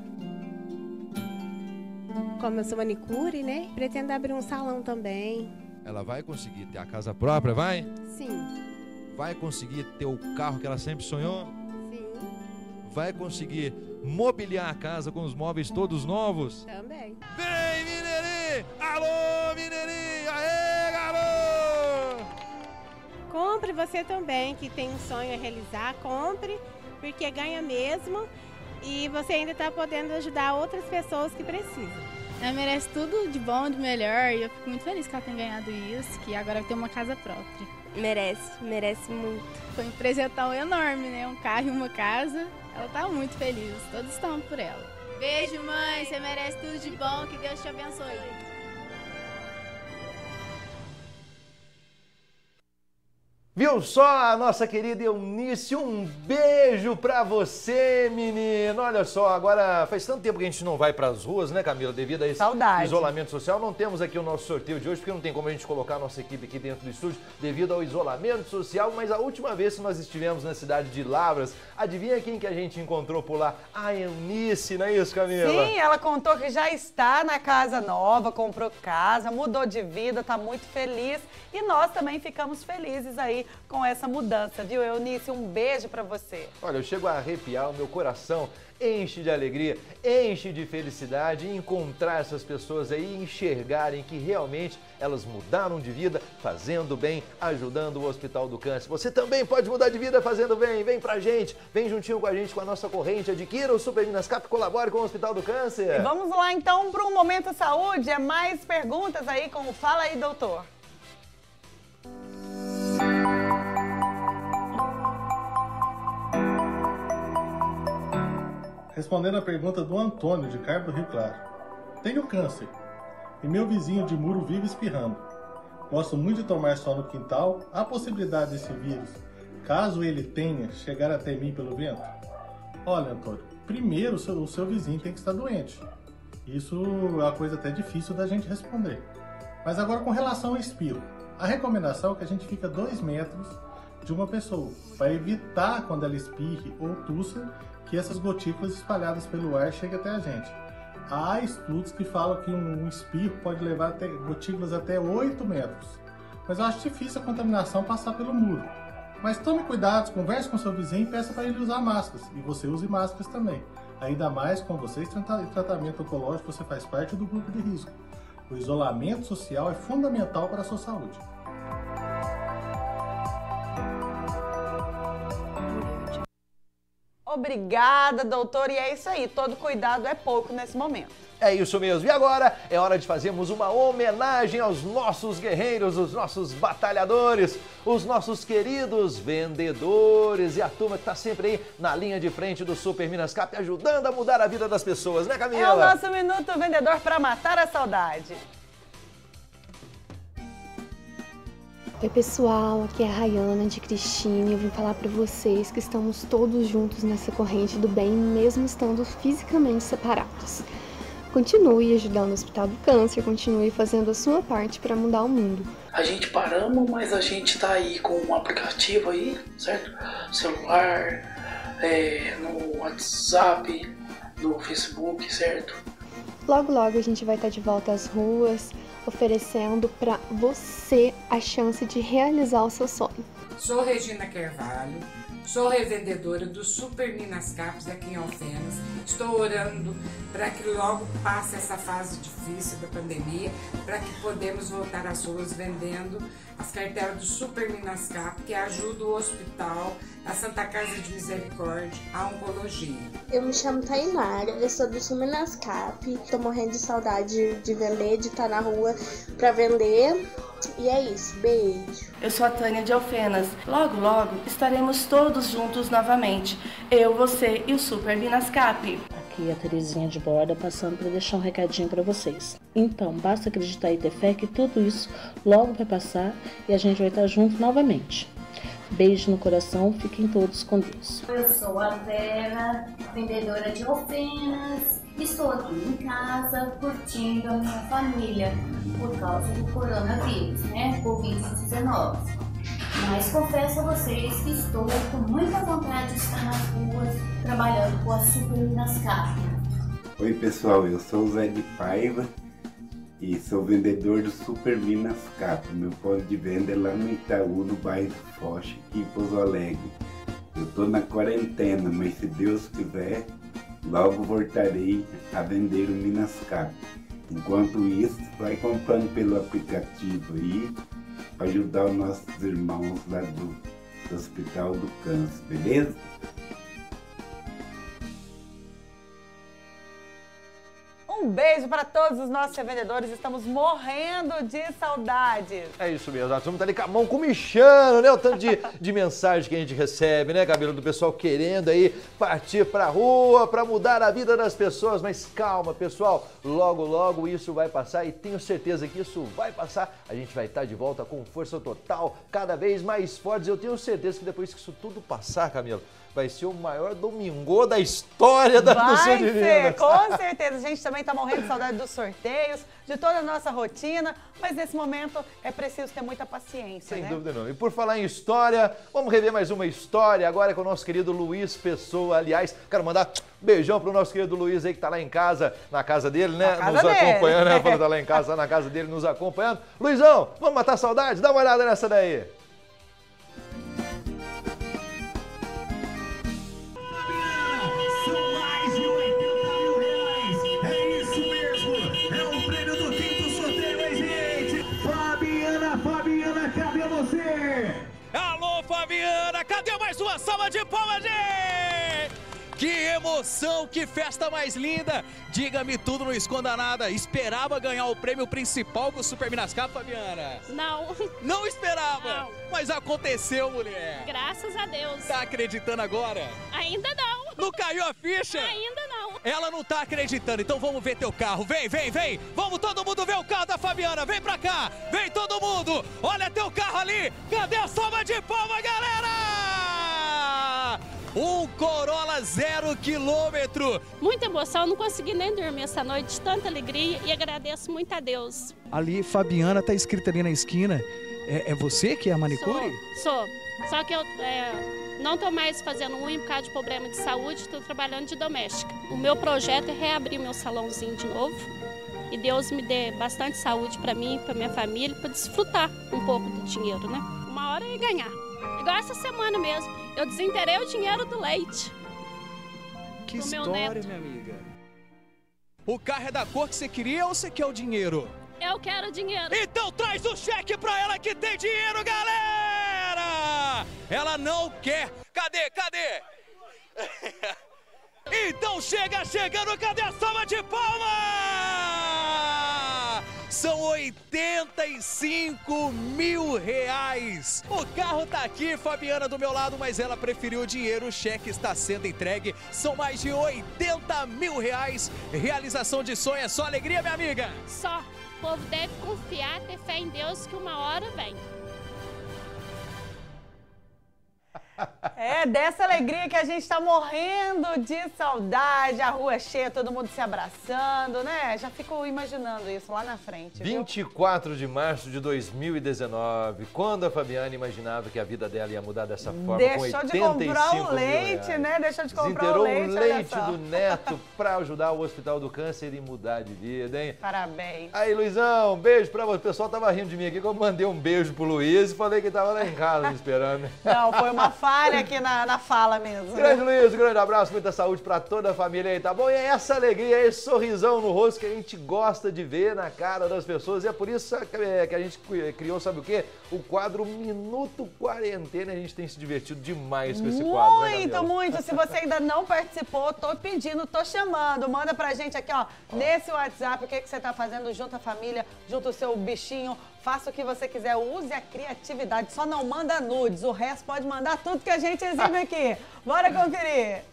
Como eu sou manicure, né? Pretendo abrir um salão também. Ela vai conseguir ter a casa própria, vai? Sim. Vai conseguir ter o carro que ela sempre sonhou? Sim. Vai conseguir mobiliar a casa com os móveis todos novos? Também. Vem, Mineirinho! Alô, Mineirinho! Aê, garoto! Compre você também, que tem um sonho a realizar. Compre, porque ganha mesmo. E você ainda está podendo ajudar outras pessoas que precisam. Ela merece tudo de bom, de melhor, e eu fico muito feliz que ela tenha ganhado isso, que agora vai ter uma casa própria. Merece muito. Foi um presentão enorme, né? Um carro e uma casa. Ela tá muito feliz, todos estão por ela. Beijo, mãe, você merece tudo de bom, que Deus te abençoe. Viu só a nossa querida Eunice? Um beijo pra você, menino. Olha só, agora faz tanto tempo que a gente não vai pras ruas, né, Camila? Devido a esse isolamento social. Não temos aqui o nosso sorteio de hoje, porque não tem como a gente colocar a nossa equipe aqui dentro do estúdio devido ao isolamento social. Mas a última vez que nós estivemos na cidade de Lavras, adivinha quem que a gente encontrou por lá? A Eunice, não é isso, Camila? Sim, ela contou que já está na casa nova, comprou casa, mudou de vida, tá muito feliz. E nós também ficamos felizes aí com essa mudança, viu, Eunice? Um beijo pra você. Olha, eu chego a arrepiar, o meu coração enche de alegria, enche de felicidade em encontrar essas pessoas aí e enxergarem que realmente elas mudaram de vida fazendo bem, ajudando o Hospital do Câncer. Você também pode mudar de vida fazendo bem, vem pra gente, vem juntinho com a gente com a nossa corrente, adquira o Super Minas Cap, colabore com o Hospital do Câncer. E vamos lá então para um Momento Saúde, é mais perguntas aí com o Fala aí, doutor. Respondendo a pergunta do Antônio, de Carmo do Rio Claro. Tenho câncer e meu vizinho de muro vive espirrando. Gosto muito de tomar sol no quintal. Há possibilidade desse vírus, caso ele tenha, chegar até mim pelo vento? Olha, Antônio, primeiro o seu vizinho tem que estar doente. Isso é uma coisa até difícil da gente responder. Mas agora com relação ao espirro. A recomendação é que a gente fica 2 metros de uma pessoa, para evitar quando ela espirre ou tussa, que essas gotículas espalhadas pelo ar cheguem até a gente. Há estudos que falam que um espirro pode levar até gotículas até 8 metros. Mas eu acho difícil a contaminação passar pelo muro. Mas tome cuidado, converse com seu vizinho e peça para ele usar máscaras. E você use máscaras também. Ainda mais com vocês em tratamento oncológico, você faz parte do grupo de risco. O isolamento social é fundamental para a sua saúde. Obrigada, doutor. E é isso aí, todo cuidado é pouco nesse momento. É isso mesmo. E agora é hora de fazermos uma homenagem aos nossos guerreiros, os nossos batalhadores, os nossos queridos vendedores e a turma que está sempre aí na linha de frente do Super Minas Cap, ajudando a mudar a vida das pessoas, né, Camila? É o nosso Minuto Vendedor para matar a saudade. Oi pessoal, aqui é a Rayana de Cristina e eu vim falar para vocês que estamos todos juntos nessa corrente do bem, mesmo estando fisicamente separados. Continue ajudando o Hospital do Câncer, continue fazendo a sua parte para mudar o mundo. A gente paramos, mas a gente tá aí com um aplicativo aí, certo? Celular, no WhatsApp, no Facebook, certo? Logo logo a gente vai estar de volta às ruas, oferecendo para você a chance de realizar o seu sonho. Sou Regina Carvalho, sou revendedora do Super Minas Caps aqui em Alfenas. Estou orando para que logo passe essa fase difícil da pandemia, para que podemos voltar às ruas vendendo as cartelas do Super Minas Cap, que ajuda o hospital, a Santa Casa de Misericórdia, a oncologia. Eu me chamo Tainara, eu sou do Super Minas Cap, estou morrendo de saudade de vender, de estar na rua para vender. E é isso, beijo. Eu sou a Tânia de Alfenas. Logo, logo estaremos todos juntos novamente. Eu, você e o Super Minascap. Aqui é a Terezinha de Borda passando para deixar um recadinho para vocês. Então, basta acreditar e ter fé que tudo isso logo vai passar e a gente vai estar junto novamente. Beijo no coração, fiquem todos com Deus. Eu sou a Vera, vendedora de Alfenas. Estou aqui em casa curtindo a minha família por causa do coronavírus, né? Covid-19. Mas confesso a vocês que estou com muita vontade de estar nas ruas trabalhando com a Super Minascap. Oi pessoal, eu sou o Zé de Paiva e sou vendedor do Super Minascap. Meu ponto de venda é lá no Itaú, no bairro Foch, aqui em Pouso Alegre. Eu estou na quarentena, mas se Deus quiser, logo voltarei a vender o Minascap. Enquanto isso, vai comprando pelo aplicativo aí, para ajudar os nossos irmãos lá do Hospital do Câncer, beleza? Um beijo para todos os nossos revendedores, estamos morrendo de saudade. É isso mesmo, nós vamos estar ali com a mão comichando, né? O tanto de mensagem que a gente recebe, né, Camila? Do pessoal querendo aí partir pra rua, pra mudar a vida das pessoas. Mas calma, pessoal, logo, logo isso vai passar e tenho certeza que isso vai passar. A gente vai estar de volta com força total, cada vez mais fortes. Eu tenho certeza que depois que isso tudo passar, Camila, vai ser o maior domingo da história da do Sul de Minas. Vai ser, com certeza. A gente também está morrendo de saudade dos sorteios, de toda a nossa rotina, mas nesse momento é preciso ter muita paciência, Sem né? dúvida não. E por falar em história, vamos rever mais uma história agora com o nosso querido Luiz Pessoa. Aliás, quero mandar um beijão pro nosso querido Luiz aí que tá lá em casa, na casa dele, né? Nos acompanhando, né? Falando, tá lá em casa, na casa dele, nos acompanhando. Luizão, vamos matar a saudade? Dá uma olhada nessa daí. Alô, Fabiana, cadê mais uma salva de palmas, gente? Que emoção, que festa mais linda! Diga-me tudo, não esconda nada. Esperava ganhar o prêmio principal com o Super Minascap, Fabiana? Não. Não esperava? Não. Mas aconteceu, mulher. Graças a Deus. Tá acreditando agora? Ainda não. Não caiu a ficha? Ainda não. Ela não tá acreditando, então vamos ver teu carro. Vem, vem, vem. Vamos todo mundo ver o carro da Fabiana. Vem pra cá. Vem todo mundo. Olha teu carro ali. Cadê a salva de palmas, galera? Um Corolla 0 km. Muita emoção, não consegui nem dormir essa noite, de tanta alegria e agradeço muito a Deus. Ali, Fabiana, tá escrito ali na esquina. É você que é a manicure? Sou. Só que eu não estou mais fazendo unha por causa de problema de saúde, estou trabalhando de doméstica. O meu projeto é reabrir meu salãozinho de novo e Deus me dê bastante saúde para mim, para minha família, para desfrutar um pouco do dinheiro, né? Uma hora é ganhar. Igual essa semana mesmo, eu desenterrei o dinheiro do leite. Que do meu história, neto. minha amiga. O carro é da cor que você queria ou você quer o dinheiro? Eu quero dinheiro. Então traz o cheque pra ela que tem dinheiro, galera! Ela não quer. Cadê? Cadê? Então chegando, cadê a salva de palmas? São 85 mil reais. O carro tá aqui, Fabiana do meu lado, mas ela preferiu o dinheiro. O cheque está sendo entregue. São mais de 80 mil reais. Realização de sonho, é só alegria, minha amiga? Só. O povo deve confiar, ter fé em Deus que uma hora vem. É dessa alegria que a gente tá morrendo de saudade, a rua cheia, todo mundo se abraçando, né? Já fico imaginando isso lá na frente, 24 de março de 2019, quando a Fabiana imaginava que a vida dela ia mudar dessa forma, Deixou com de 85 comprar mil o leite, reais. né? Deixou de comprar Desinterou o leite, o olha leite só. do neto para ajudar o Hospital do Câncer e mudar de vida, hein? Parabéns. Aí, Luizão, um beijo pra você. O pessoal tava rindo de mim aqui, que eu mandei um beijo pro Luiz e falei que tava lá em casa me esperando. Não, foi uma falha. falha aqui na fala mesmo. Grande Luiz, grande abraço, muita saúde pra toda a família aí, tá bom? E é essa alegria, esse sorrisão no rosto que a gente gosta de ver na cara das pessoas. E é por isso que a gente criou, sabe o quê? O quadro Minuto Quarentena. A gente tem se divertido demais com esse quadro, né, Gabriela? Muito. Se você ainda não participou, tô pedindo, tô chamando. Manda pra gente aqui, ó, nesse WhatsApp, o que você tá fazendo junto à família, junto ao seu bichinho. Faça o que você quiser, use a criatividade, só não manda nudes, o resto pode mandar tudo que a gente exibe aqui. Bora conferir!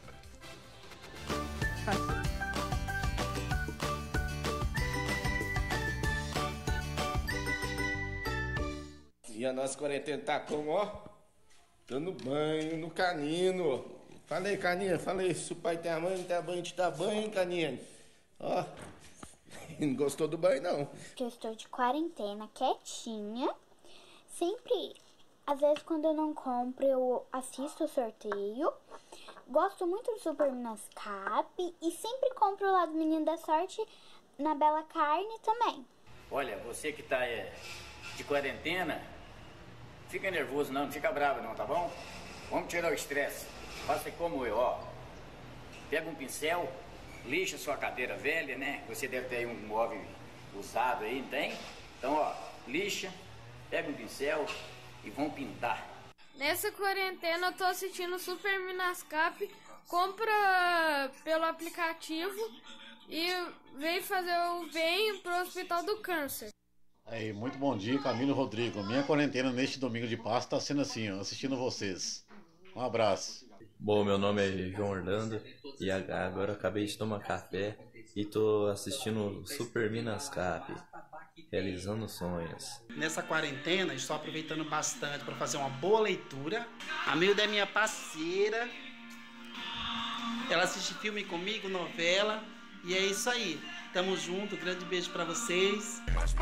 E a nossa quarentena tá como, ó? Dando banho no canino. Falei, canino, falei, se o pai tem a mãe, não tem a banho, te dá banho, canino. Ó. Não gostou do banho, não. Porque eu estou de quarentena, quietinha. Sempre, às vezes, quando eu não compro, eu assisto o sorteio. Gosto muito do Super Minascap e sempre compro lá do Menino da Sorte na Bela Carne também. Olha, você que tá de quarentena, fica nervoso não fica bravo não, tá bom? Vamos tirar o estresse. Faça como eu, ó. Pega um pincel, lixa sua cadeira velha, né? Você deve ter um móvel usado aí, não tem? Então, ó, lixa, pega um pincel e vão pintar. Nessa quarentena eu tô assistindo Super Minascap, compra pelo aplicativo e vem fazer o bem pro Hospital do Câncer. Aí, muito bom dia, Camilo Rodrigo. Minha quarentena neste domingo de Páscoa tá sendo assim, ó, assistindo vocês. Um abraço. Bom, meu nome é João Orlando e agora eu acabei de tomar café e tô assistindo Super Minascap, realizando sonhos. Nessa quarentena, estou aproveitando bastante para fazer uma boa leitura. A Milda é minha parceira, ela assiste filme comigo, novela, e é isso aí. Tamo junto, grande beijo para vocês.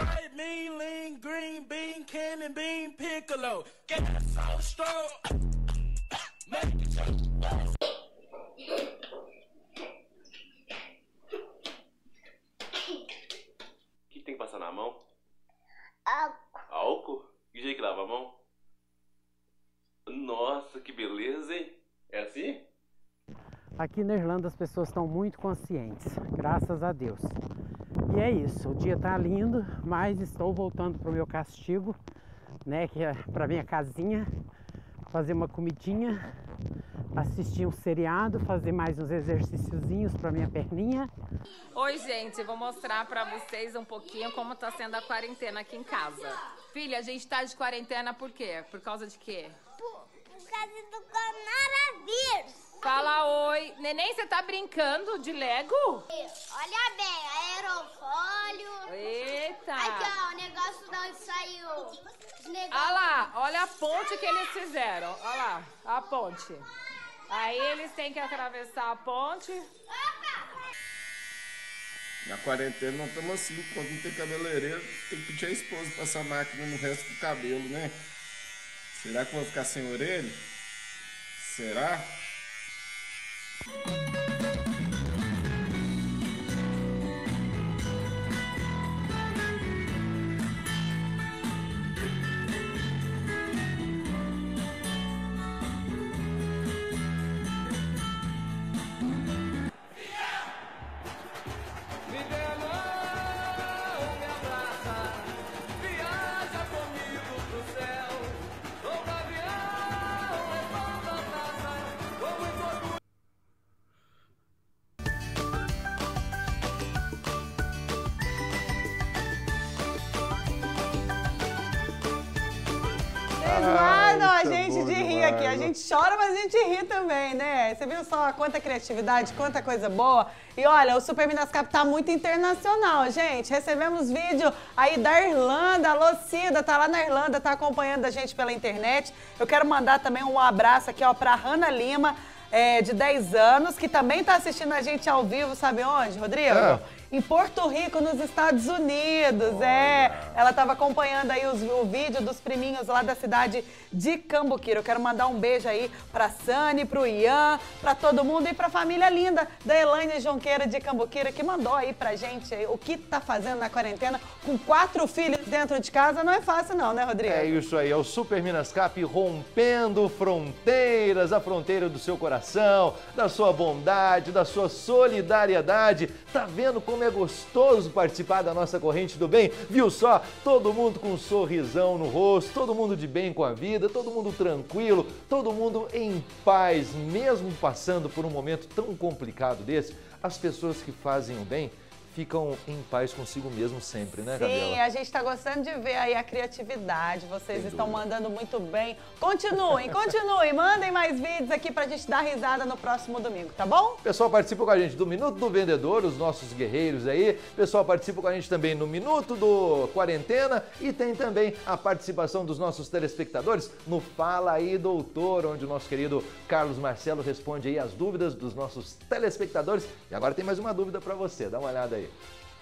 O que tem que passar na mão? Álcool. Álcool? E o jeito que lava a mão? Nossa, que beleza, hein? É assim? Aqui na Irlanda as pessoas estão muito conscientes, graças a Deus. E é isso, o dia tá lindo, mas estou voltando pro meu castigo, né, que é pra minha casinha, fazer uma comidinha, assistir um seriado, fazer mais uns exercíciozinhos pra minha perninha. Oi, gente, vou mostrar pra vocês um pouquinho como tá sendo a quarentena aqui em casa. Filha, a gente tá de quarentena por quê? Por causa de quê? Por causa do coronavírus. Fala oi. Neném, você tá brincando de Lego? Olha bem, aerofólio. Eita. Aqui, ó, o negócio de onde saiu. Olha lá, olha a ponte que eles fizeram. Olha lá, a ponte. Aí eles têm que atravessar a ponte. Na quarentena nós estamos assim, quando não tem cabeleireiro, tem que pedir a esposa passar máquina no resto do cabelo, né? Será que eu vou ficar sem orelha? Será? A gente de rir aqui, a gente chora, mas a gente ri também, né? Você viu só quanta criatividade, quanta coisa boa? E olha, o Super Minascap tá muito internacional, gente. Recebemos vídeo aí da Irlanda, a Lucida tá lá na Irlanda, tá acompanhando a gente pela internet. Eu quero mandar também um abraço aqui, ó, pra Hanna Lima, de 10 anos, que também tá assistindo a gente ao vivo, sabe onde, Rodrigo? em Porto Rico, nos Estados Unidos. Ela estava acompanhando aí o vídeo dos priminhos lá da cidade de Cambuquira. Eu quero mandar um beijo aí pra Sani, pro Ian, pra todo mundo e pra família linda da Elaine Jonqueira de Cambuquira, que mandou aí pra gente aí o que tá fazendo na quarentena com 4 filhos dentro de casa. Não é fácil não, né, Rodrigo? É isso aí, é o Super Minascap rompendo fronteiras, a fronteira do seu coração, da sua bondade, da sua solidariedade. Tá vendo como é gostoso participar da nossa corrente do bem? Viu só? Todo mundo com um sorrisão no rosto, todo mundo de bem com a vida, todo mundo tranquilo, todo mundo em paz, mesmo passando por um momento tão complicado desse. As pessoas que fazem o bem ficam em paz consigo mesmo sempre, né, Gabriela? Sim, a gente está gostando de ver aí a criatividade, vocês estão mandando muito bem. Continuem, mandem mais vídeos aqui pra gente dar risada no próximo domingo, tá bom? O pessoal participa com a gente do Minuto do Vendedor, os nossos guerreiros aí. O pessoal participa com a gente também no Minuto do Quarentena e tem também a participação dos nossos telespectadores no Fala Aí Doutor, onde o nosso querido Carlos Marcelo responde aí as dúvidas dos nossos telespectadores. E agora tem mais uma dúvida pra você, dá uma olhada aí.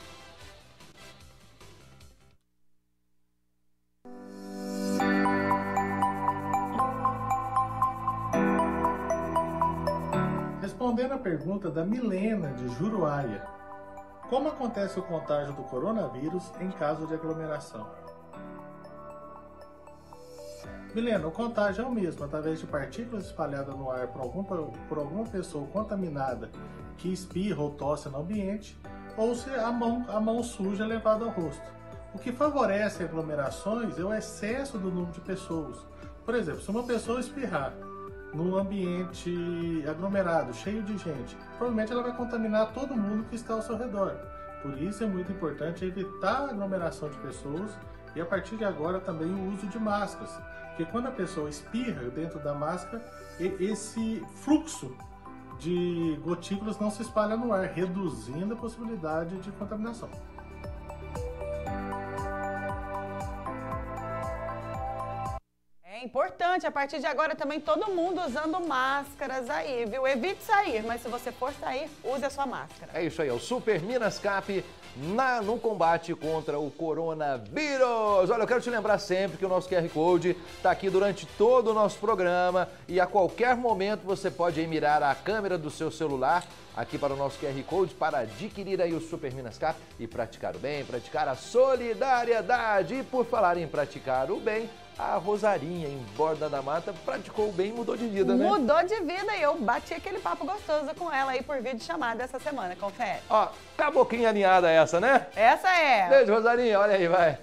Respondendo a pergunta da Milena de Juruáia, como acontece o contágio do coronavírus em caso de aglomeração? Milena, o contágio é o mesmo, através de partículas espalhadas no ar por alguma pessoa contaminada que espirra ou tosse no ambiente, ou se a mão suja levada ao rosto. O que favorece aglomerações é o excesso do número de pessoas. Por exemplo, se uma pessoa espirrar num ambiente aglomerado, cheio de gente, provavelmente ela vai contaminar todo mundo que está ao seu redor. Por isso é muito importante evitar a aglomeração de pessoas e a partir de agora também o uso de máscaras. Porque quando a pessoa espirra dentro da máscara, esse fluxo de gotículas não se espalha no ar, reduzindo a possibilidade de contaminação. É importante, a partir de agora também todo mundo usando máscaras aí, viu? Evite sair, mas se você for sair, use a sua máscara. É isso aí, é o Super Minascap no combate contra o coronavírus. Olha, eu quero te lembrar sempre que o nosso QR Code está aqui durante todo o nosso programa e a qualquer momento você pode aí mirar a câmera do seu celular aqui para o nosso QR Code para adquirir aí o Super Minascap e praticar o bem, praticar a solidariedade. E por falar em praticar o bem, a Rosarinha, em Borda da Mata, praticou o bem e mudou de vida, né? Mudou de vida e eu bati aquele papo gostoso com ela aí por vídeo chamada essa semana, confere. Ó, caboquinha alinhada essa, né? Essa é. Beijo, Rosarinha, olha aí, vai.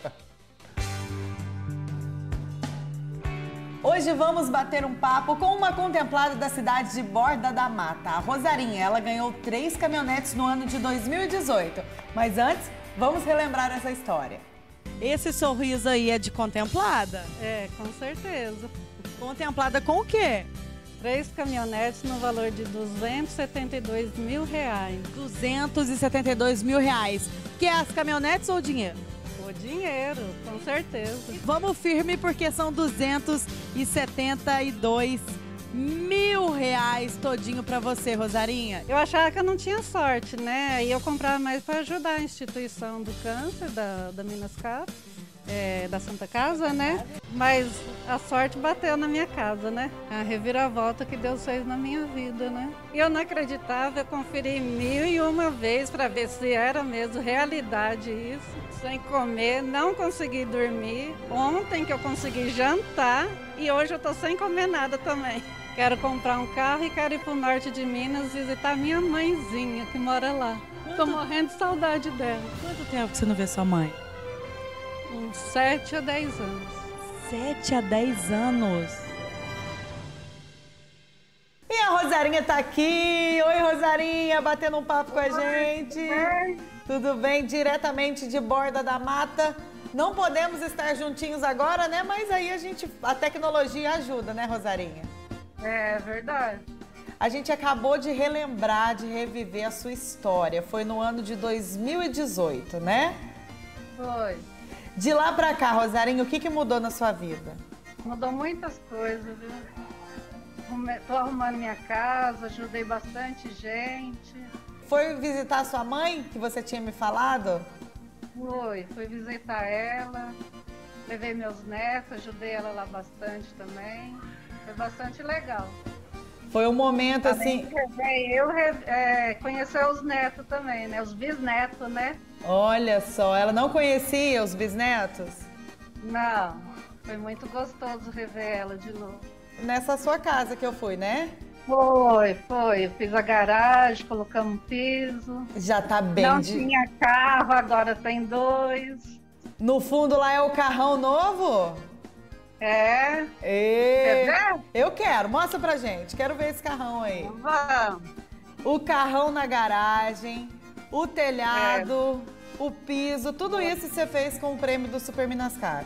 Hoje vamos bater um papo com uma contemplada da cidade de Borda da Mata, a Rosarinha. Ela ganhou 3 caminhonetes no ano de 2018. Mas antes, vamos relembrar essa história. Esse sorriso aí é de contemplada? É, com certeza. Contemplada com o quê? 3 caminhonetes no valor de R$272 mil. 272 mil reais. Que é as caminhonetes ou o dinheiro? O dinheiro, com certeza. Vamos firme porque são 272 mil reais todinho pra você, Rosarinha. Eu achava que eu não tinha sorte, né? E eu comprava mais para ajudar a instituição do câncer da Minascap, da Santa Casa, né? Mas a sorte bateu na minha casa, né? A reviravolta que Deus fez na minha vida, né? E eu não acreditava, eu conferi 1001 vezes para ver se era mesmo realidade isso. Sem comer, não consegui dormir. Ontem que eu consegui jantar e hoje eu tô sem comer nada também. Quero comprar um carro e quero ir pro norte de Minas visitar minha mãezinha que mora lá. Tô morrendo de saudade dela. Quanto tempo que você não vê sua mãe? Uns 7 a 10 anos. 7 a 10 anos. E a Rosarinha tá aqui. Oi, Rosarinha, batendo um papo com a gente. Tudo bem? Diretamente de Borda da Mata. Não podemos estar juntinhos agora, né? Mas aí a tecnologia ajuda, né, Rosarinha? É verdade. A gente acabou de relembrar, de reviver a sua história. Foi no ano de 2018, né? Foi. De lá pra cá, Rosarinha, o que mudou na sua vida? Mudou muitas coisas, viu? Tô arrumando minha casa, ajudei bastante gente. foi visitar sua mãe, que você tinha me falado? Fui visitar ela, levei meus netos, ajudei ela lá bastante também. Foi bastante legal. Foi um momento assim... Conhecer os netos também, né? Os bisnetos, né? Olha só, ela não conhecia os bisnetos? Não, foi muito gostoso rever ela de novo. Nessa sua casa que eu fui, né? Foi. Eu fiz a garagem, colocamos piso. Já tá bem. Não tinha carro, agora tem 2. No fundo lá é o carrão novo? É. Quer ver? Eu quero, mostra pra gente. Quero ver esse carrão aí. Vamos. O carrão na garagem, o telhado, o piso, tudo isso você fez com o prêmio do Super Minas Cap.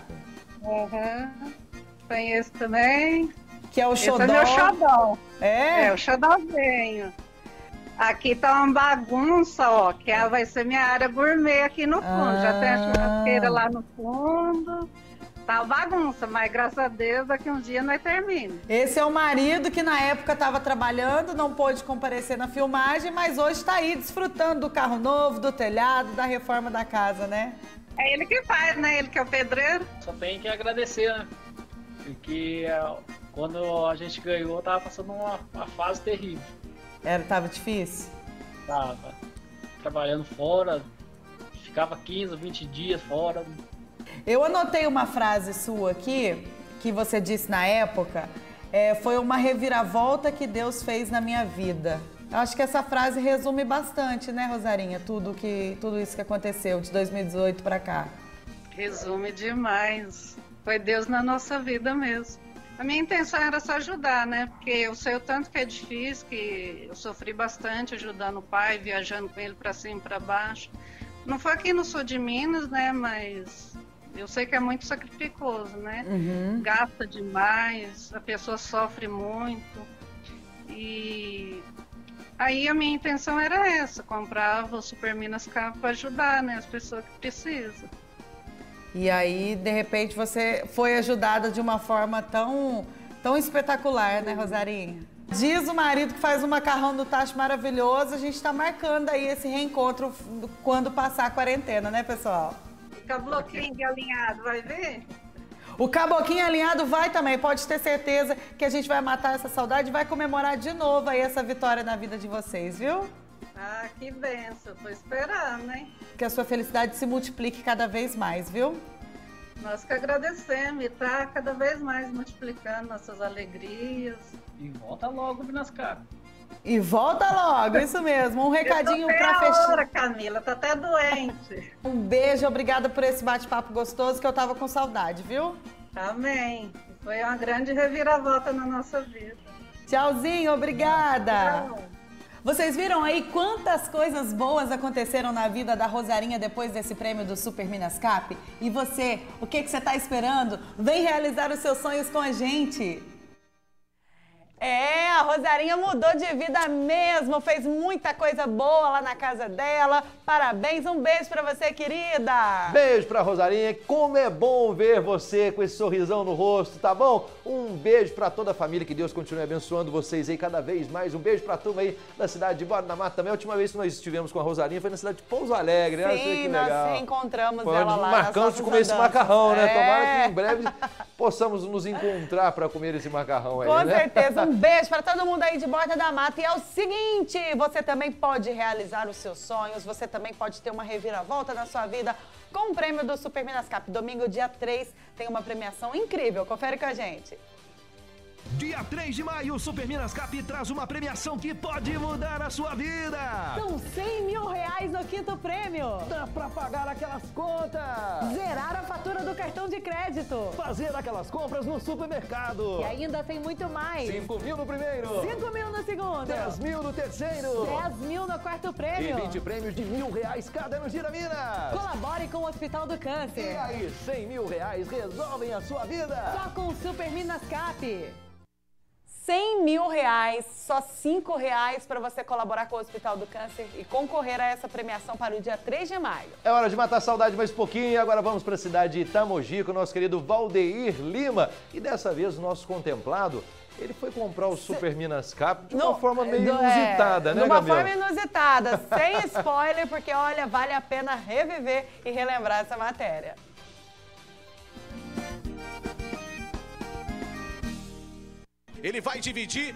Tem esse também. Que é o xodó. Esse é meu xodó. É? O xodózinho. Aqui tá uma bagunça, ó, que vai ser minha área gourmet aqui no fundo. Já tem a churrasqueira lá no fundo. Tá uma bagunça, mas graças a Deus daqui um dia nós terminamos. Esse é o marido que na época estava trabalhando, não pôde comparecer na filmagem, mas hoje está aí desfrutando do carro novo, do telhado, da reforma da casa, né? É ele que faz, né? Ele que é o pedreiro. Só tem que agradecer, né? Porque quando a gente ganhou, tava passando uma fase terrível. Tava difícil? Tava. Trabalhando fora, ficava 15, 20 dias fora. Eu anotei uma frase sua aqui, que você disse na época, foi uma reviravolta que Deus fez na minha vida. Eu acho que essa frase resume bastante, né, Rosarinha? Tudo isso que aconteceu de 2018 para cá. Resume demais. Foi Deus na nossa vida mesmo. A minha intenção era só ajudar, né? Porque eu sei o tanto que é difícil, que eu sofri bastante ajudando o pai, viajando com ele para cima e para baixo. Não foi aqui no sul de Minas, né? Mas eu sei que é muito sacrificoso, né? Gasta demais, a pessoa sofre muito. E aí a minha intenção era essa, comprava o Super Minas Cap para ajudar, né? As pessoas que precisam. E aí, de repente, você foi ajudada de uma forma tão espetacular, né, Rosarinha? Diz o marido que faz um macarrão do tacho maravilhoso, a gente está marcando aí esse reencontro quando passar a quarentena, né, pessoal? O cabloquinho alinhado, vai ver? O caboclinho alinhado vai também, pode ter certeza que a gente vai matar essa saudade e vai comemorar de novo aí essa vitória na vida de vocês, viu? Ah, que benção, tô esperando, hein? Que a sua felicidade se multiplique cada vez mais, viu? Nós que agradecemos e tá cada vez mais multiplicando nossas alegrias. E volta logo, Minas Cap. E volta logo, isso mesmo. Um recadinho pra fechar. Hora, Camila, tá até doente. Um beijo, obrigada por esse bate-papo gostoso que eu tava com saudade, viu? Amém. Foi uma grande reviravolta na nossa vida. Tchauzinho, obrigada. Tchau. Vocês viram aí quantas coisas boas aconteceram na vida da Rosarinha depois desse prêmio do Super Minas Cap? E você, o que você está esperando? Vem realizar os seus sonhos com a gente! A Rosarinha mudou de vida mesmo, fez muita coisa boa lá na casa dela. Parabéns, um beijo pra você, querida! Beijo pra Rosarinha, como é bom ver você com esse sorrisão no rosto, tá bom? Um beijo pra toda a família, que Deus continue abençoando vocês aí cada vez mais. Um beijo pra turma aí da cidade de Borda da Mata também. A última vez que nós estivemos com a Rosarinha foi na cidade de Pouso Alegre, né? Sim, nós encontramos ela lá. Marcamos de comer esse macarrão, né? Tomara que em breve possamos nos encontrar pra comer esse macarrão aí, com né? certeza, um beijo pra todo mundo aí de Borda da Mata. E é o seguinte, você também pode realizar os seus sonhos, você também pode ter uma reviravolta na sua vida com o prêmio do Super Minas Cap. Domingo, dia 3, tem uma premiação incrível. Confere com a gente. Dia 3 de maio, o Super Minas Cap traz uma premiação que pode mudar a sua vida. São 100 mil reais no quinto prêmio. Dá pra pagar aquelas contas. Zerar a fatura do cartão de crédito. Fazer aquelas compras no supermercado. E ainda tem muito mais. 5 mil no primeiro. 5 mil no segundo. 10 mil no terceiro. 10 mil no quarto prêmio. E 20 prêmios de R$1.000 cada no Gira Minas. Colabore com o Hospital do Câncer. E aí, 100 mil reais resolvem a sua vida. Só com o Super Minas Cap. 100 mil reais, só 5 reais para você colaborar com o Hospital do Câncer e concorrer a essa premiação para o dia 3 de maio. É hora de matar a saudade mais pouquinho e agora vamos para a cidade de Itamogi com o nosso querido Valdeir Lima. E dessa vez o nosso contemplado ele foi comprar o Super Minas Cap de uma forma meio inusitada, né, De uma Gabriela? forma inusitada, sem spoiler, porque, olha, vale a pena reviver e relembrar essa matéria. Ele vai dividir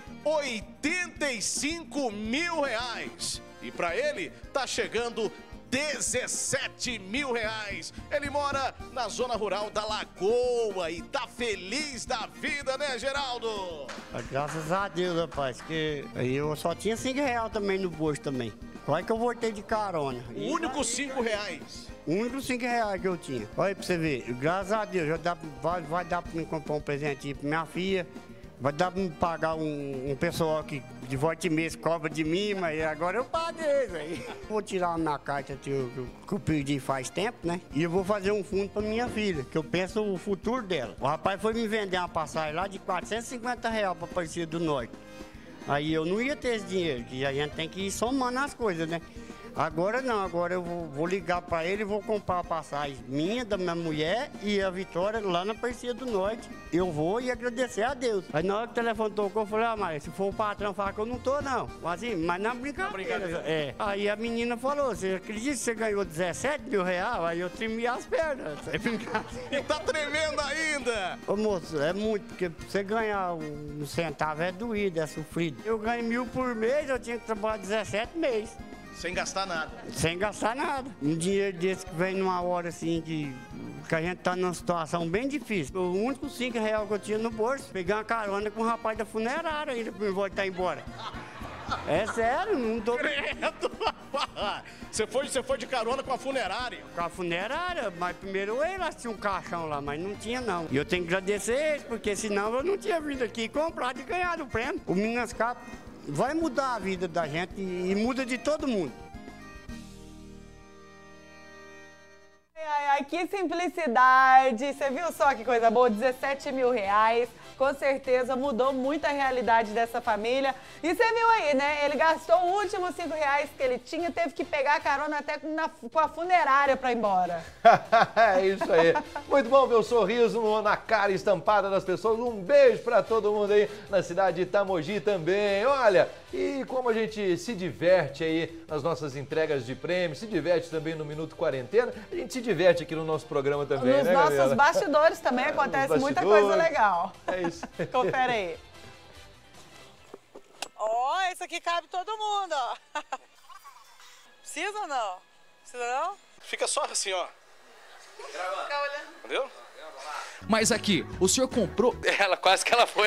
R$85 mil. E para ele, tá chegando R$17 mil. Ele mora na zona rural da Lagoa e tá feliz da vida, né, Geraldo? Graças a Deus, rapaz, que eu só tinha R$5 também no bolso também. Quase que eu voltei de carona. O único R$5. O único R$5 que eu tinha. Olha aí pra você ver, graças a Deus, vai dar pra me comprar um presente pra minha filha. Vai dar pra me pagar um pessoal que de volta e mês cobra de mim, mas agora eu paguei isso aí. Vou tirar a minha carta que eu pedi faz tempo, né? E eu vou fazer um fundo pra minha filha, que eu penso o futuro dela. O rapaz foi me vender uma passagem lá de R$450 pra Aparecida do Norte. Aí eu não ia ter esse dinheiro, que a gente tem que ir somando as coisas, né? Agora não, agora eu vou ligar pra ele e vou comprar a passagem minha, da minha mulher e a Vitória lá na Aparecida do Norte. Eu vou e agradecer a Deus. Aí na hora que o telefone tocou, eu falei, mas se for o patrão falar que eu não tô, não. Assim, mas na brincadeira. Aí a menina falou, você acredita que você ganhou R$17 mil? Aí eu tremi as pernas. E tá tremendo ainda! Ô moço, é muito, porque você ganhar um centavo é doído, é sofrido. Eu ganho 1.000 por mês, eu tinha que trabalhar 17 meses. Sem gastar nada. Sem gastar nada. Um dinheiro desse que vem numa hora assim que a gente tá numa situação bem difícil. O único R$5 que eu tinha no bolso, peguei uma carona com o rapaz da funerária ainda pra me voltar embora. É sério, não tô... Você foi de carona com a funerária? Com a funerária, mas primeiro eles tinham um caixão lá, mas não tinha não. E eu tenho que agradecer eles, porque senão eu não tinha vindo aqui comprar e ganhar o prêmio. O Minas Cap vai mudar a vida da gente e muda de todo mundo. Ai, que simplicidade! Você viu só que coisa boa? R$17 mil. Com certeza mudou muito a realidade dessa família. E você viu aí, né? Ele gastou o último R$5 que ele tinha, teve que pegar a carona até com a funerária pra ir embora. É isso aí. Muito bom ver o sorriso na cara estampada das pessoas. Um beijo pra todo mundo aí na cidade de Itamogi também. Olha, e como a gente se diverte aí nas nossas entregas de prêmios, se diverte também no Minuto Quarentena, a gente se diverte aqui no nosso programa também, nos né, nossos Gabriela? bastidores também acontece muita coisa legal. É isso. Confere aí. Ó, esse aqui cabe todo mundo, ó. Precisa ou não? Precisa não? Fica só assim, ó. Fica olhando. Entendeu? Mas aqui, o senhor comprou... Ela quase que ela foi.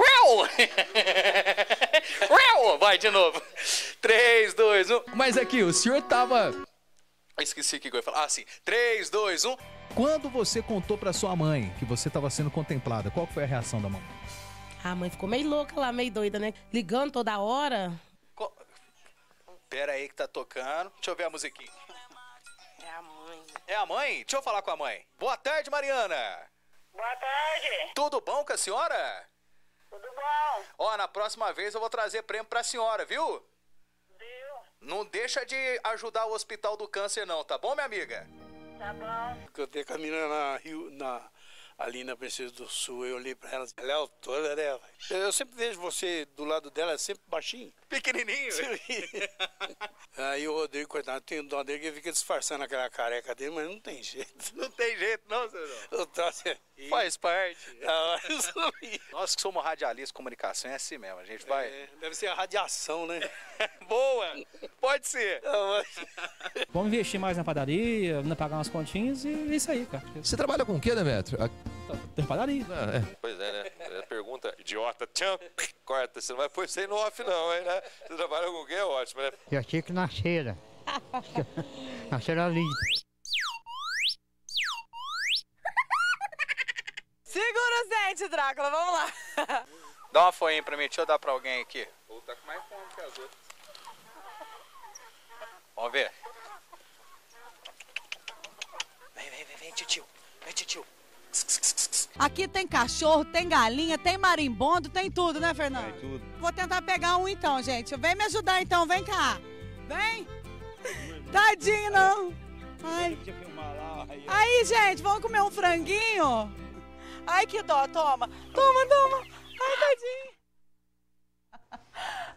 Vai de novo. 3, 2, 1. Mas aqui, o senhor tava... Esqueci o que eu ia falar. Ah, sim. 3, 2, 1. Quando você contou pra sua mãe que você estava sendo contemplada, qual foi a reação da mamãe? A mãe ficou meio louca lá, meio doida, né? Ligando toda hora. Pera aí que tá tocando. Deixa eu ver a musiquinha. É a mãe. É a mãe? Deixa eu falar com a mãe. Boa tarde, Mariana. Boa tarde. Tudo bom com a senhora? Tudo bom. Ó, na próxima vez eu vou trazer prêmio pra senhora, viu? Não deixa de ajudar o Hospital do Câncer não, tá bom, minha amiga? Tá bom. Eu tenho com a menina ali na Princesa do Sul, eu olhei pra ela, ela é autora, né? Eu sempre vejo você do lado dela, sempre baixinho. Pequenininho. Aí o Rodrigo, coitado, tem um dó dele que fica disfarçando aquela careca dele, mas não tem jeito. Não tem jeito não, senhor. Eu trouxe... Faz parte. Nós que somos radialistas de comunicação, é assim mesmo, a gente vai... deve ser a radiação, né? Boa, pode ser. Vamos investir mais na padaria, pagar umas continhas e é isso aí, cara. Você trabalha com o quê, Demetrio? Tem padaria. Pois é, né? Pergunta idiota. Tchau. Corta, você não vai pôr isso aí no off não, hein, né? Você trabalha com o quê? É ótimo, né? Já tinha que nascer. Nascer ali. Segura os dentes, Drácula, vamos lá. Dá uma folhinha pra mim, deixa eu dar pra alguém aqui. Ou tá com mais fome que as outras. Vamos ver. Vem, titio. Vem, titio. Aqui tem cachorro, tem galinha, tem marimbondo, tem tudo, né, Fernando? Tem tudo. Vou tentar pegar um então, gente. Vem me ajudar então, vem cá. Vem. Tadinho, não. Ai. Aí, gente, vamos comer um franguinho? Ai, que dó, toma. Toma. Ai, tadinho.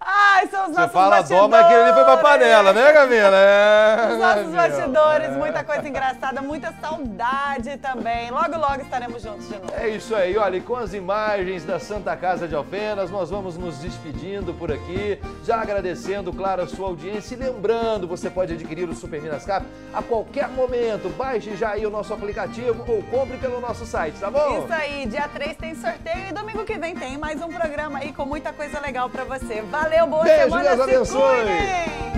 Ai, são os nossos Você fala bastidores. dó, mas aquele ali foi pra panela, né, Camila? Os nossos bastidores, muita coisa engraçada, muita saudade também. Logo, logo estaremos juntos de novo. É isso aí, olha, e com as imagens da Santa Casa de Alfenas, nós vamos nos despedindo por aqui, já agradecendo, claro, a sua audiência e lembrando, você pode adquirir o Super Minas Cap a qualquer momento. Baixe já aí o nosso aplicativo ou compre pelo nosso site, tá bom? Isso aí, dia 3 tem sorteio e domingo que vem tem mais um programa aí com muita coisa legal pra você. Valeu, boa Beijo, semana, Deus se abençoe. cuidem!